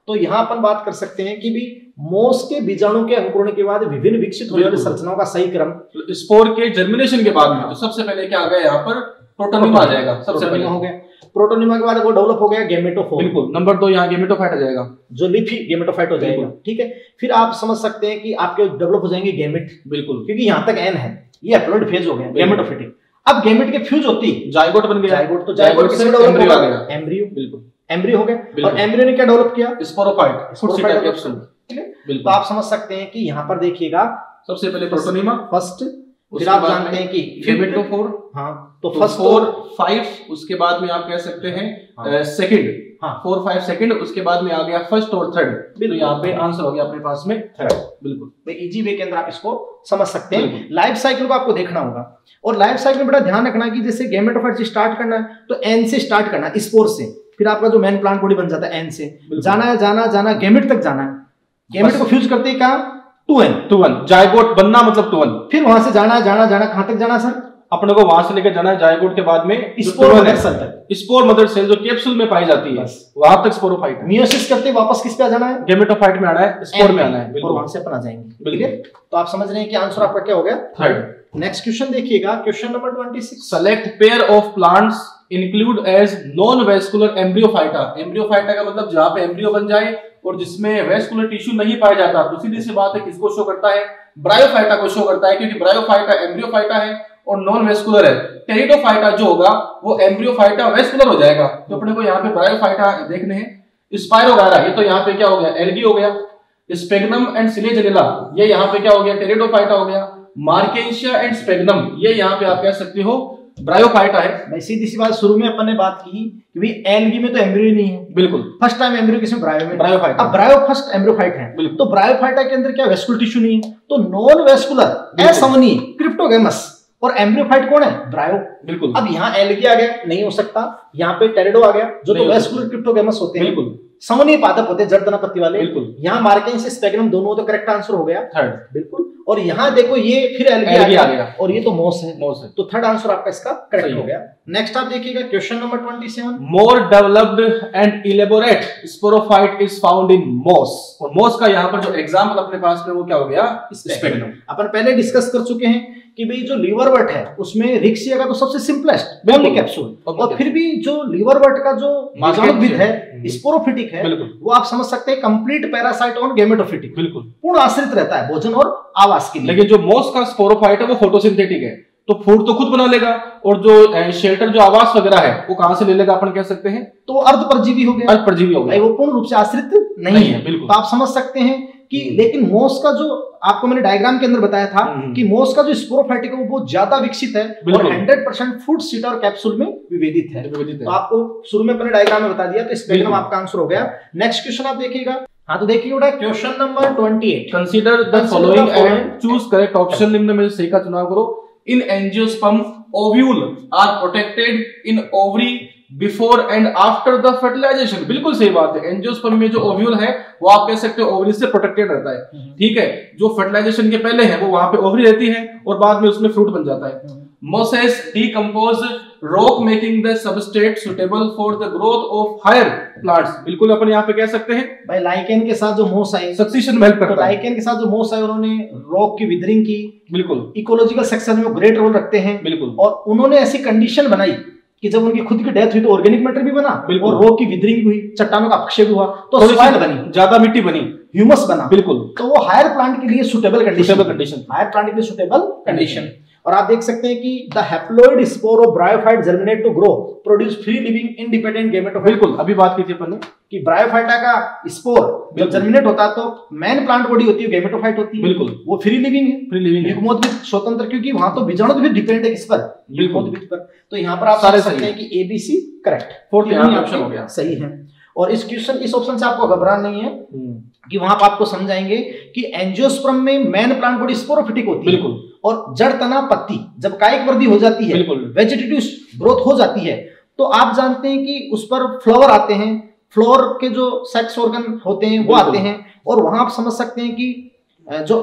तो यहाँ अपन बात कर सकते हैं कि भी मोस के बीजाणु के अंकुरण के बाद विभिन्न विकसित होने वाली संरचनाओं का सही क्रम, स्पोर के जर्मिनेशन के बाद में तो सबसे पहले क्या आ गया यहाँ पर प्रोटोनिमा आ जाएगा, सबसे पहले हो गया। प्रोटोनिमा के बाद वो डेवलप हो गया गेमेटोफोर, बिल्कुल। नंबर 2 यहाँ गेमेटोफाइट आ जाएगा, जो लीफी गेमेटोफाइट हो जाएगा, ठीक है। फिर आप समझ सकते हैं कि आपके डेवलप हो जाएंगे गेमेट, बिल्कुल, क्योंकि यहाँ तक एन है, ये हैप्लॉइड फेज हो गया गेमेटोफिटिक। अब गेमेट के फ्यूज होती जायगोट बन गया, जायगोट, तो जायगोट से एम्ब्रियो आ गया, एम्ब्रियो, बिल्कुल एम्ब्रियो हो गया। और एम्ब्रियो ने क्या डेवलप किया? स्पोरोफाइट, स्पोरोफाइट कैप्सूल, ठीक है। तो आप समझ सकते हैं कि यहाँ पर देखिएगा सबसे पहले प्रोटोनिमा फर्स्ट, फिर आप जानते हैं कि गेमेटोफोर, हाँ, तो फर्स्ट 4 5, उसके बाद में आप कह सकते हैं सेकंड, हाँ 4 5 सेकंड, उसके बाद में आ गया फर्स्ट और थर्ड, तो यहाँ पे आंसर हो गया अपने पास में थर्ड, बिल्कुल। इजी वे के अंदर आप इसको समझ सकते हैं। लाइफ साइकिल को आपको देखना होगा, और लाइफ साइकिल में बड़ा ध्यान रखना कि जैसे गेमेटोफाइट से स्टार्ट करना है तो एन से स्टार्ट करना है, स्पोर से, फिर आपका जो मेन प्लांट बॉडी बन जाता है एन से, जाना है जाना जाना गेमेट तक जाना है, गेमेट को फ्यूज करते ही कहाँ 2n, जायगोट बनना मतलब 2n, फिर वहां से जाना जाना जाना कहां तक जाना सर? अपने को वहां से लेकर जाना है जायगोट के बाद में स्पोर मदर सेल तक, स्पोर मदर सेल जो कैप्सूल में पाई जाती है वहां तक स्पोरोफाइट। मियोसिस करते वापस किस पे आ जाना है? गेमेटोफाइट में आना है, स्पोर में आना है, और वहां से अपन आ जाएंगे, क्लियर। तो आप समझ रहे हैं कि आंसर आपका क्या हो गया? थर्ड। नेक्स्ट क्वेश्चन देखिएगा, question number 26। Select pair of plants include as non vascular embryophyta. Embryophyta का मतलब जहां पे एम्ब्रियो बन जाए और जिसमें वेस्कुलर टिश्यू नहीं पाया जाता, तो सीधी सी बात है किसको शो करता है? ब्रायोफाइटा को शो करता है, क्योंकि ब्रायोफाइटा एम्ब्रियोफाइटा है और नॉन वेस्कुलर है। टेरिडोफाइटा जो होगा वो एम्ब्रियोफाइटा वेस्कुलर हो जाएगा, तो अपने को यहाँ पे ब्रायोफाइटा देखने हैं। स्पाइरोगारा, ये तो यहाँ पे क्या हो गया? एल्गी हो गया। स्पेग्नम एंड सिलेजेनिला, ये यहाँ पे क्या हो गया? टेरिडोफाइटा हो गया। मार्केंशिया एंड स्पेग्नम, ये यहाँ पे आप कह सकते हो ब्रायोफाइटा है। भाई सीधी सी बात, शुरू में अपन ने बात की कि भाई एल्गी में तो एम्ब्रियो नहीं है, बिल्कुल। फर्स्ट टाइम एम्ब्रियो किसमें? ब्रायो में, ब्रायोफाइटा। अब ब्रायो फर्स्ट एम्ब्रियोफाइट है, तो ब्रायोफाइटा के अंदर क्या वेस्कुलर टिश्यू नहीं है, तो नॉन वेस्कुलर असमनीय क्रिप्टोगेमस, और एम्ब्रियोफाइट कौन है? ब्रायो, बिल्कुल। अब यहाँ एल्गी आ गया, नहीं हो सकता। यहाँ पे टेरिडो आ गया, जो तो वेस्कुलर क्रिप्टोगेमस होते हैं, बिल्कुल समनीय पादप होते हैं, जड़ तना पत्ती वाले, बिल्कुल। यहाँ मार्केंशिया स्पेग्नम दोनों, तो करेक्ट आंसर हो गया थर्ड, बिल्कुल। और यहाँ देखो ये फिर एल्गी आ गया, और ये तो मोस है, तो थर्ड आंसर आपका इसका करेक्ट हो गया। नेक्स्ट आप देखिएगा question number 27। More developed and elaborate sporophyte is found in moss, और मोस का यहाँ पर जो एग्जांपल अपने पास में वो क्या हो गया? स्पेग्नम। अपन पहले डिस्कस कर चुके हैं कि भाई जो लीवरवर्ट है उसमें रिक्सिया का तो सबसे सिंपलेस्ट ओनली कैप्सूल, और फिर भी जो लीवरवर्ट का जो बीजाणुविद है, स्पोरोफिटिक है, वो आप समझ सकते हैं कंप्लीट पैरासाइट ऑन गेमेटोफिटिक, बिल्कुल पूर्ण आश्रित रहता है भोजन और आवास के लिए। लेकिन जो मोस का स्पोरोफाइट है वो फोटोसिंथेटिक है, तो फूड तो खुद बना लेगा, और जो शेल्टर जो आवास वगैरह है वो कहां से ले लेगा? अपन कह सकते हैं तो अर्ध परजीवी हो गया, अर्ध परजीवी हो गया, वो पूर्ण रूप से आश्रित नहीं है, बिल्कुल। तो आप समझ सकते हैं कि लेकिन मोस का जो आपको मैंने डायग्राम के अंदर बताया था कि मोस का जो स्पोरोफाइटिक है वो बहुत ज्यादा विकसित है और 100% फूड सीटा और कैप्सूल में विभेदित है। तो आपको शुरू में अपने डायग्राम में बता दिया, तो स्पेक्ट्रम आपका आंसर हो गया। नेक्स्ट क्वेश्चन आप देखिएगा, हाँ तो देखिए question number 28। Consider the following and choose correct option. निम्न में से सही का चुनाव करो। In angiosperm ovule are protected in ovary before and after the fertilisation. बिल्कुल सही बात है, एंजियोस्पर्म में जो ओव्यूल है वो आप कह सकते हो ओवरी से प्रोटेक्टेड रहता है, ठीक है। जो फर्टिलाइजेशन के पहले है वो वहां पे ओवरी रहती है और बाद में उसमें फ्रूट बन जाता है। Mosses decompose rock making the substrate suitable for the growth of higher plants. बिल्कुल अपन यहाँ पे कह सकते हैं भाई लाइकेन के साथ जो मोस आई सक्सीशन में हेल्प करता है। लाइकेन के साथ जो मोस आई उन्होंने रॉक की विदरिंग की, बिल्कुल इकोलॉजिकल सेक्शन में ग्रेट रोल रखते हैं, बिल्कुल। और उन्होंने ऐसी कंडीशन बनाई कि जब उनकी खुद की डेथ हुई तो ऑर्गेनिक मैटर भी बना और रॉक की विदरिंग भी हुई, चट्टानों का अपक्षय भी हुआ, तो सॉइल बनी, ज्यादा मिट्टी बनी, ह्यूमस बना, बिल्कुल। तो वो हायर प्लांट के लिए सुटेबल कंडीशन, हायर प्लांट के लिए सुटेबल कंडीशन। और आप देख सकते हैं कि the haploid spore of bryophyte germinate to grow produce free living independent gametophyte. बिल्कुल, अभी बात की थी अपन ने कि ब्रायोफाइटा का स्पोर जब जर्मिनेट होता है तो मेन प्लांट बॉडी होती है गेमेटोफाइट होती है, बिल्कुल वो फ्री लिविंग है, फ्री लिविंग युग्मोद्भिद स्वतंत्र, क्योंकि वहां तो बीजाणु भी डिपेंड है किस पर? युग्मोद्भिद पर। तो यहाँ पर आप समझ सकते हैं कि एबीसी करेक्ट, फोर्थ ऑप्शन हो गया, सही है। और इस क्वेश्चन इस ऑप्शन से आपको घबराना नहीं है कि वहां पर आपको समझाएंगे कि एंजियोस्पर्म में मेन प्लांट बॉडी स्पोरोफिटिक होती है, बिल्कुल। और जड़ तना पत्ती जब कायिक वृद्धि हो जाती है, वेजिटेटिव ग्रोथ हो जाती है, तो आप जानते हैं कि उस पर फ्लावर आते हैं, फ्लावर के जो सेक्स ऑर्गन होते हैं वो आते हैं, और वहां आप समझ सकते हैं कि जो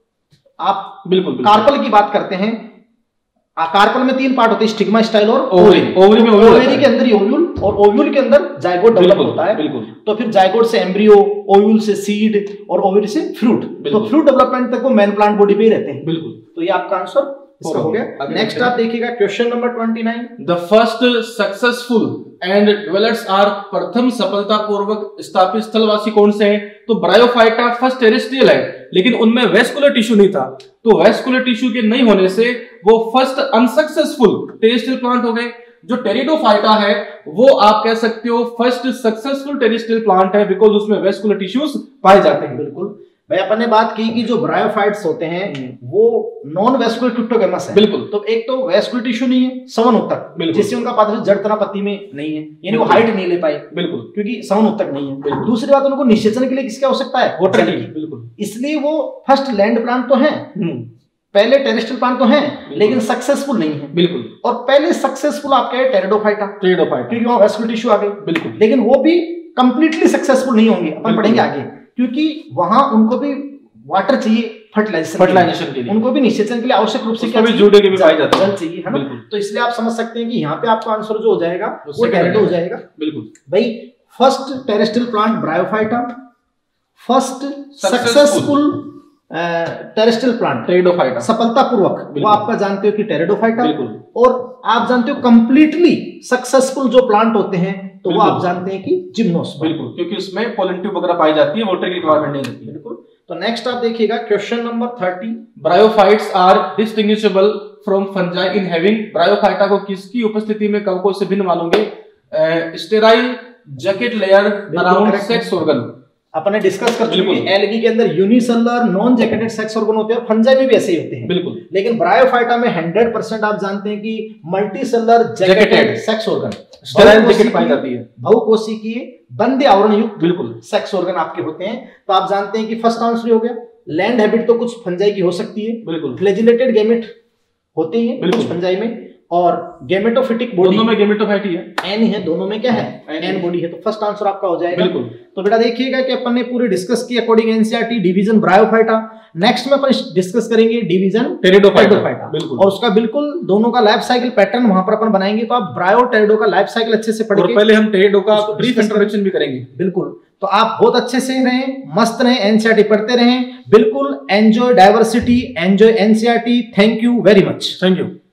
आप बिल्कुल कार्पल की बात करते हैं, कार्पल में 3 पार्ट होते हैं, स्टिग्मा, स्टाइल और ओवरी। ओवरी के अंदर ही ओव्यूल और ओव्यूल के अंदर जायगोट डेवलप होता है। बिल्कुल। तो फिर जायगोट से एम्ब्रियो, ओव्यूल से सीड और ओव्यूल से फ्रूट। तो फ्रूट डेवलपमेंट तक वो मेन प्लांट बॉडी पे ही रहते हैं। बिल्कुल। तो ये आपका आंसर इसका हो गया। नेक्स्ट आप देखिएगा question number 29। The first successful land dwellers are, प्रथम सफलतापूर्वक स्थापित स्थलवासी कौन से हैं? तो ब्रायोफाइटा फर्स्ट टेरेस्ट्रियल है, लेकिन उनमें वेस्कुलर टिश्यू नहीं था, तो वेस्कुलर टिश्यू के नहीं होने से वो फर्स्ट अनसक्सेसफुल टेरेस्ट्रियल प्लांट हो गए। जो टेरिडोफाइटा है वो आप कह सकते हो फर्स्ट सक्सेसफुल टेरेस्ट्रियल प्लांट है, बिकॉज उसमें वेस्कुलर टिश्यूज पाए जाते हैं। बिल्कुल भाई, अपन ने बात की कि जो ब्रायोफाइट्स होते हैं वो नॉन वेस्कुलर क्रिप्टोगैमस है। बिल्कुल। तो एक तो वेस्कुलर टिश्यू नहीं है, सवन उत्तक, जिससे उनका पात्र जड़ तना पत्ती में नहीं है, यानी वो हाइट नहीं ले पाए। बिल्कुल। क्योंकि सवन उत्तक नहीं है। दूसरी बात, उनको निषेचन के लिए किसकी आवश्यकता है? वाटर की। बिल्कुल। इसलिए वो फर्स्ट लैंड प्लांट तो है, पहले टेरेस्ट्रियल प्लांट तो है, लेकिन सक्सेसफुल नहीं है। बिल्कुल। और पहले सक्सेसफुल आपके है टेरिडोफाइटा, क्योंकि वहां वेस्कुलर टिश्यू आ गई। बिल्कुल। लेकिन वो भी कंप्लीटली सक्सेसफुल नहीं होंगे, अपन पढ़ेंगे आगे, क्योंकि वहां उनको भी वाटर चाहिए फर्टिलाइजेशन के लिए, उनको भी निषेचन के लिए आवश्यक रूप से क्या जूडे के भी पाए जाते हैं, जल चाहिए, है ना। तो इसलिए आप समझ सकते हैं कि यहाँ पे आपका आंसर जो हो जाएगा वो टेरिडो हो जाएगा। बिल्कुल भाई, first terrestrial plant bryophyta, first successful terrestrial plant pteridophyta, सफलतापूर्वक, वो आपका जानते हो कि टेरिडोफाइटा। और आप जानते हो कंप्लीटली सक्सेसफुल जो प्लांट होते हैं तो वो आप जानते हैं कि जिम्नोस्पर्म। बिल्कुल, क्योंकि उसमें पोलन ट्यूब वगैरह पाई जाती है, वाटर की रिक्वायरमेंट नहीं रहती है। बिल्कुल। तो नेक्स्ट आप देखिएगा question number 30। Bryophytes are distinguishable from fungi in having, bryophyta को किसकी उपस्थिति में कवकों से भिन्न मानोगे? Sterile jacket layer around sex organ. अपने डिस्कस कर चुके हैं, एल्गी के अंदर unicellular non jacketed sex organ होते हैं, और फंजाई में भी ऐसे ही होते हैं। बिल्कुल। लेकिन ब्रायोफाइटा में 100% आप जानते हैं कि multicellular jacketed sex organ, sterile jacket पाई जाती है, बहुकोशिकीय बंदे आवरण युक्त बिल्कुल सेक्स ऑर्गन आपके होते हैं। तो आप जानते हैं कि फर्स्ट आंसर हो गया। लैंड हैबिट तो कुछ फंजाई की हो सकती है, बिल्कुल। फ्लैजिलेटेड गैमेट होते हैं कुछ फंजाई में, और गैमेटोफिटिक बॉडी, दोनों में गैमेटोफाइट ही है, एन ही है, दोनों में क्या है? एन बॉडी है। तो फर्स्ट आंसर आपका हो जाएगा। बिल्कुल। तो बेटा देखिएगा कि अपन ने पूरी डिस्कस की according NCERT division bryophyta. Next में अपन डिस्कस करेंगे डिवीजन टेरिडोफाइटा, और उसका बिल्कुल दोनों का लाइफ साइकिल पैटर्न वहां पर अपन बनाएंगे। तो आप ब्रायो टेरिडो का लाइफ साइकिल अच्छे से पढ़ेंगे, और पहले हम टेरिडो का ब्रीफ इंट्रोडक्शन भी करेंगे। बिल्कुल। तो आप बहुत अच्छे से रहें, मस्त रहें, एनसीईआरटी पढ़ते रहें। बिल्कुल enjoy diversity, enjoy NCERT. Thank you very much. Thank you.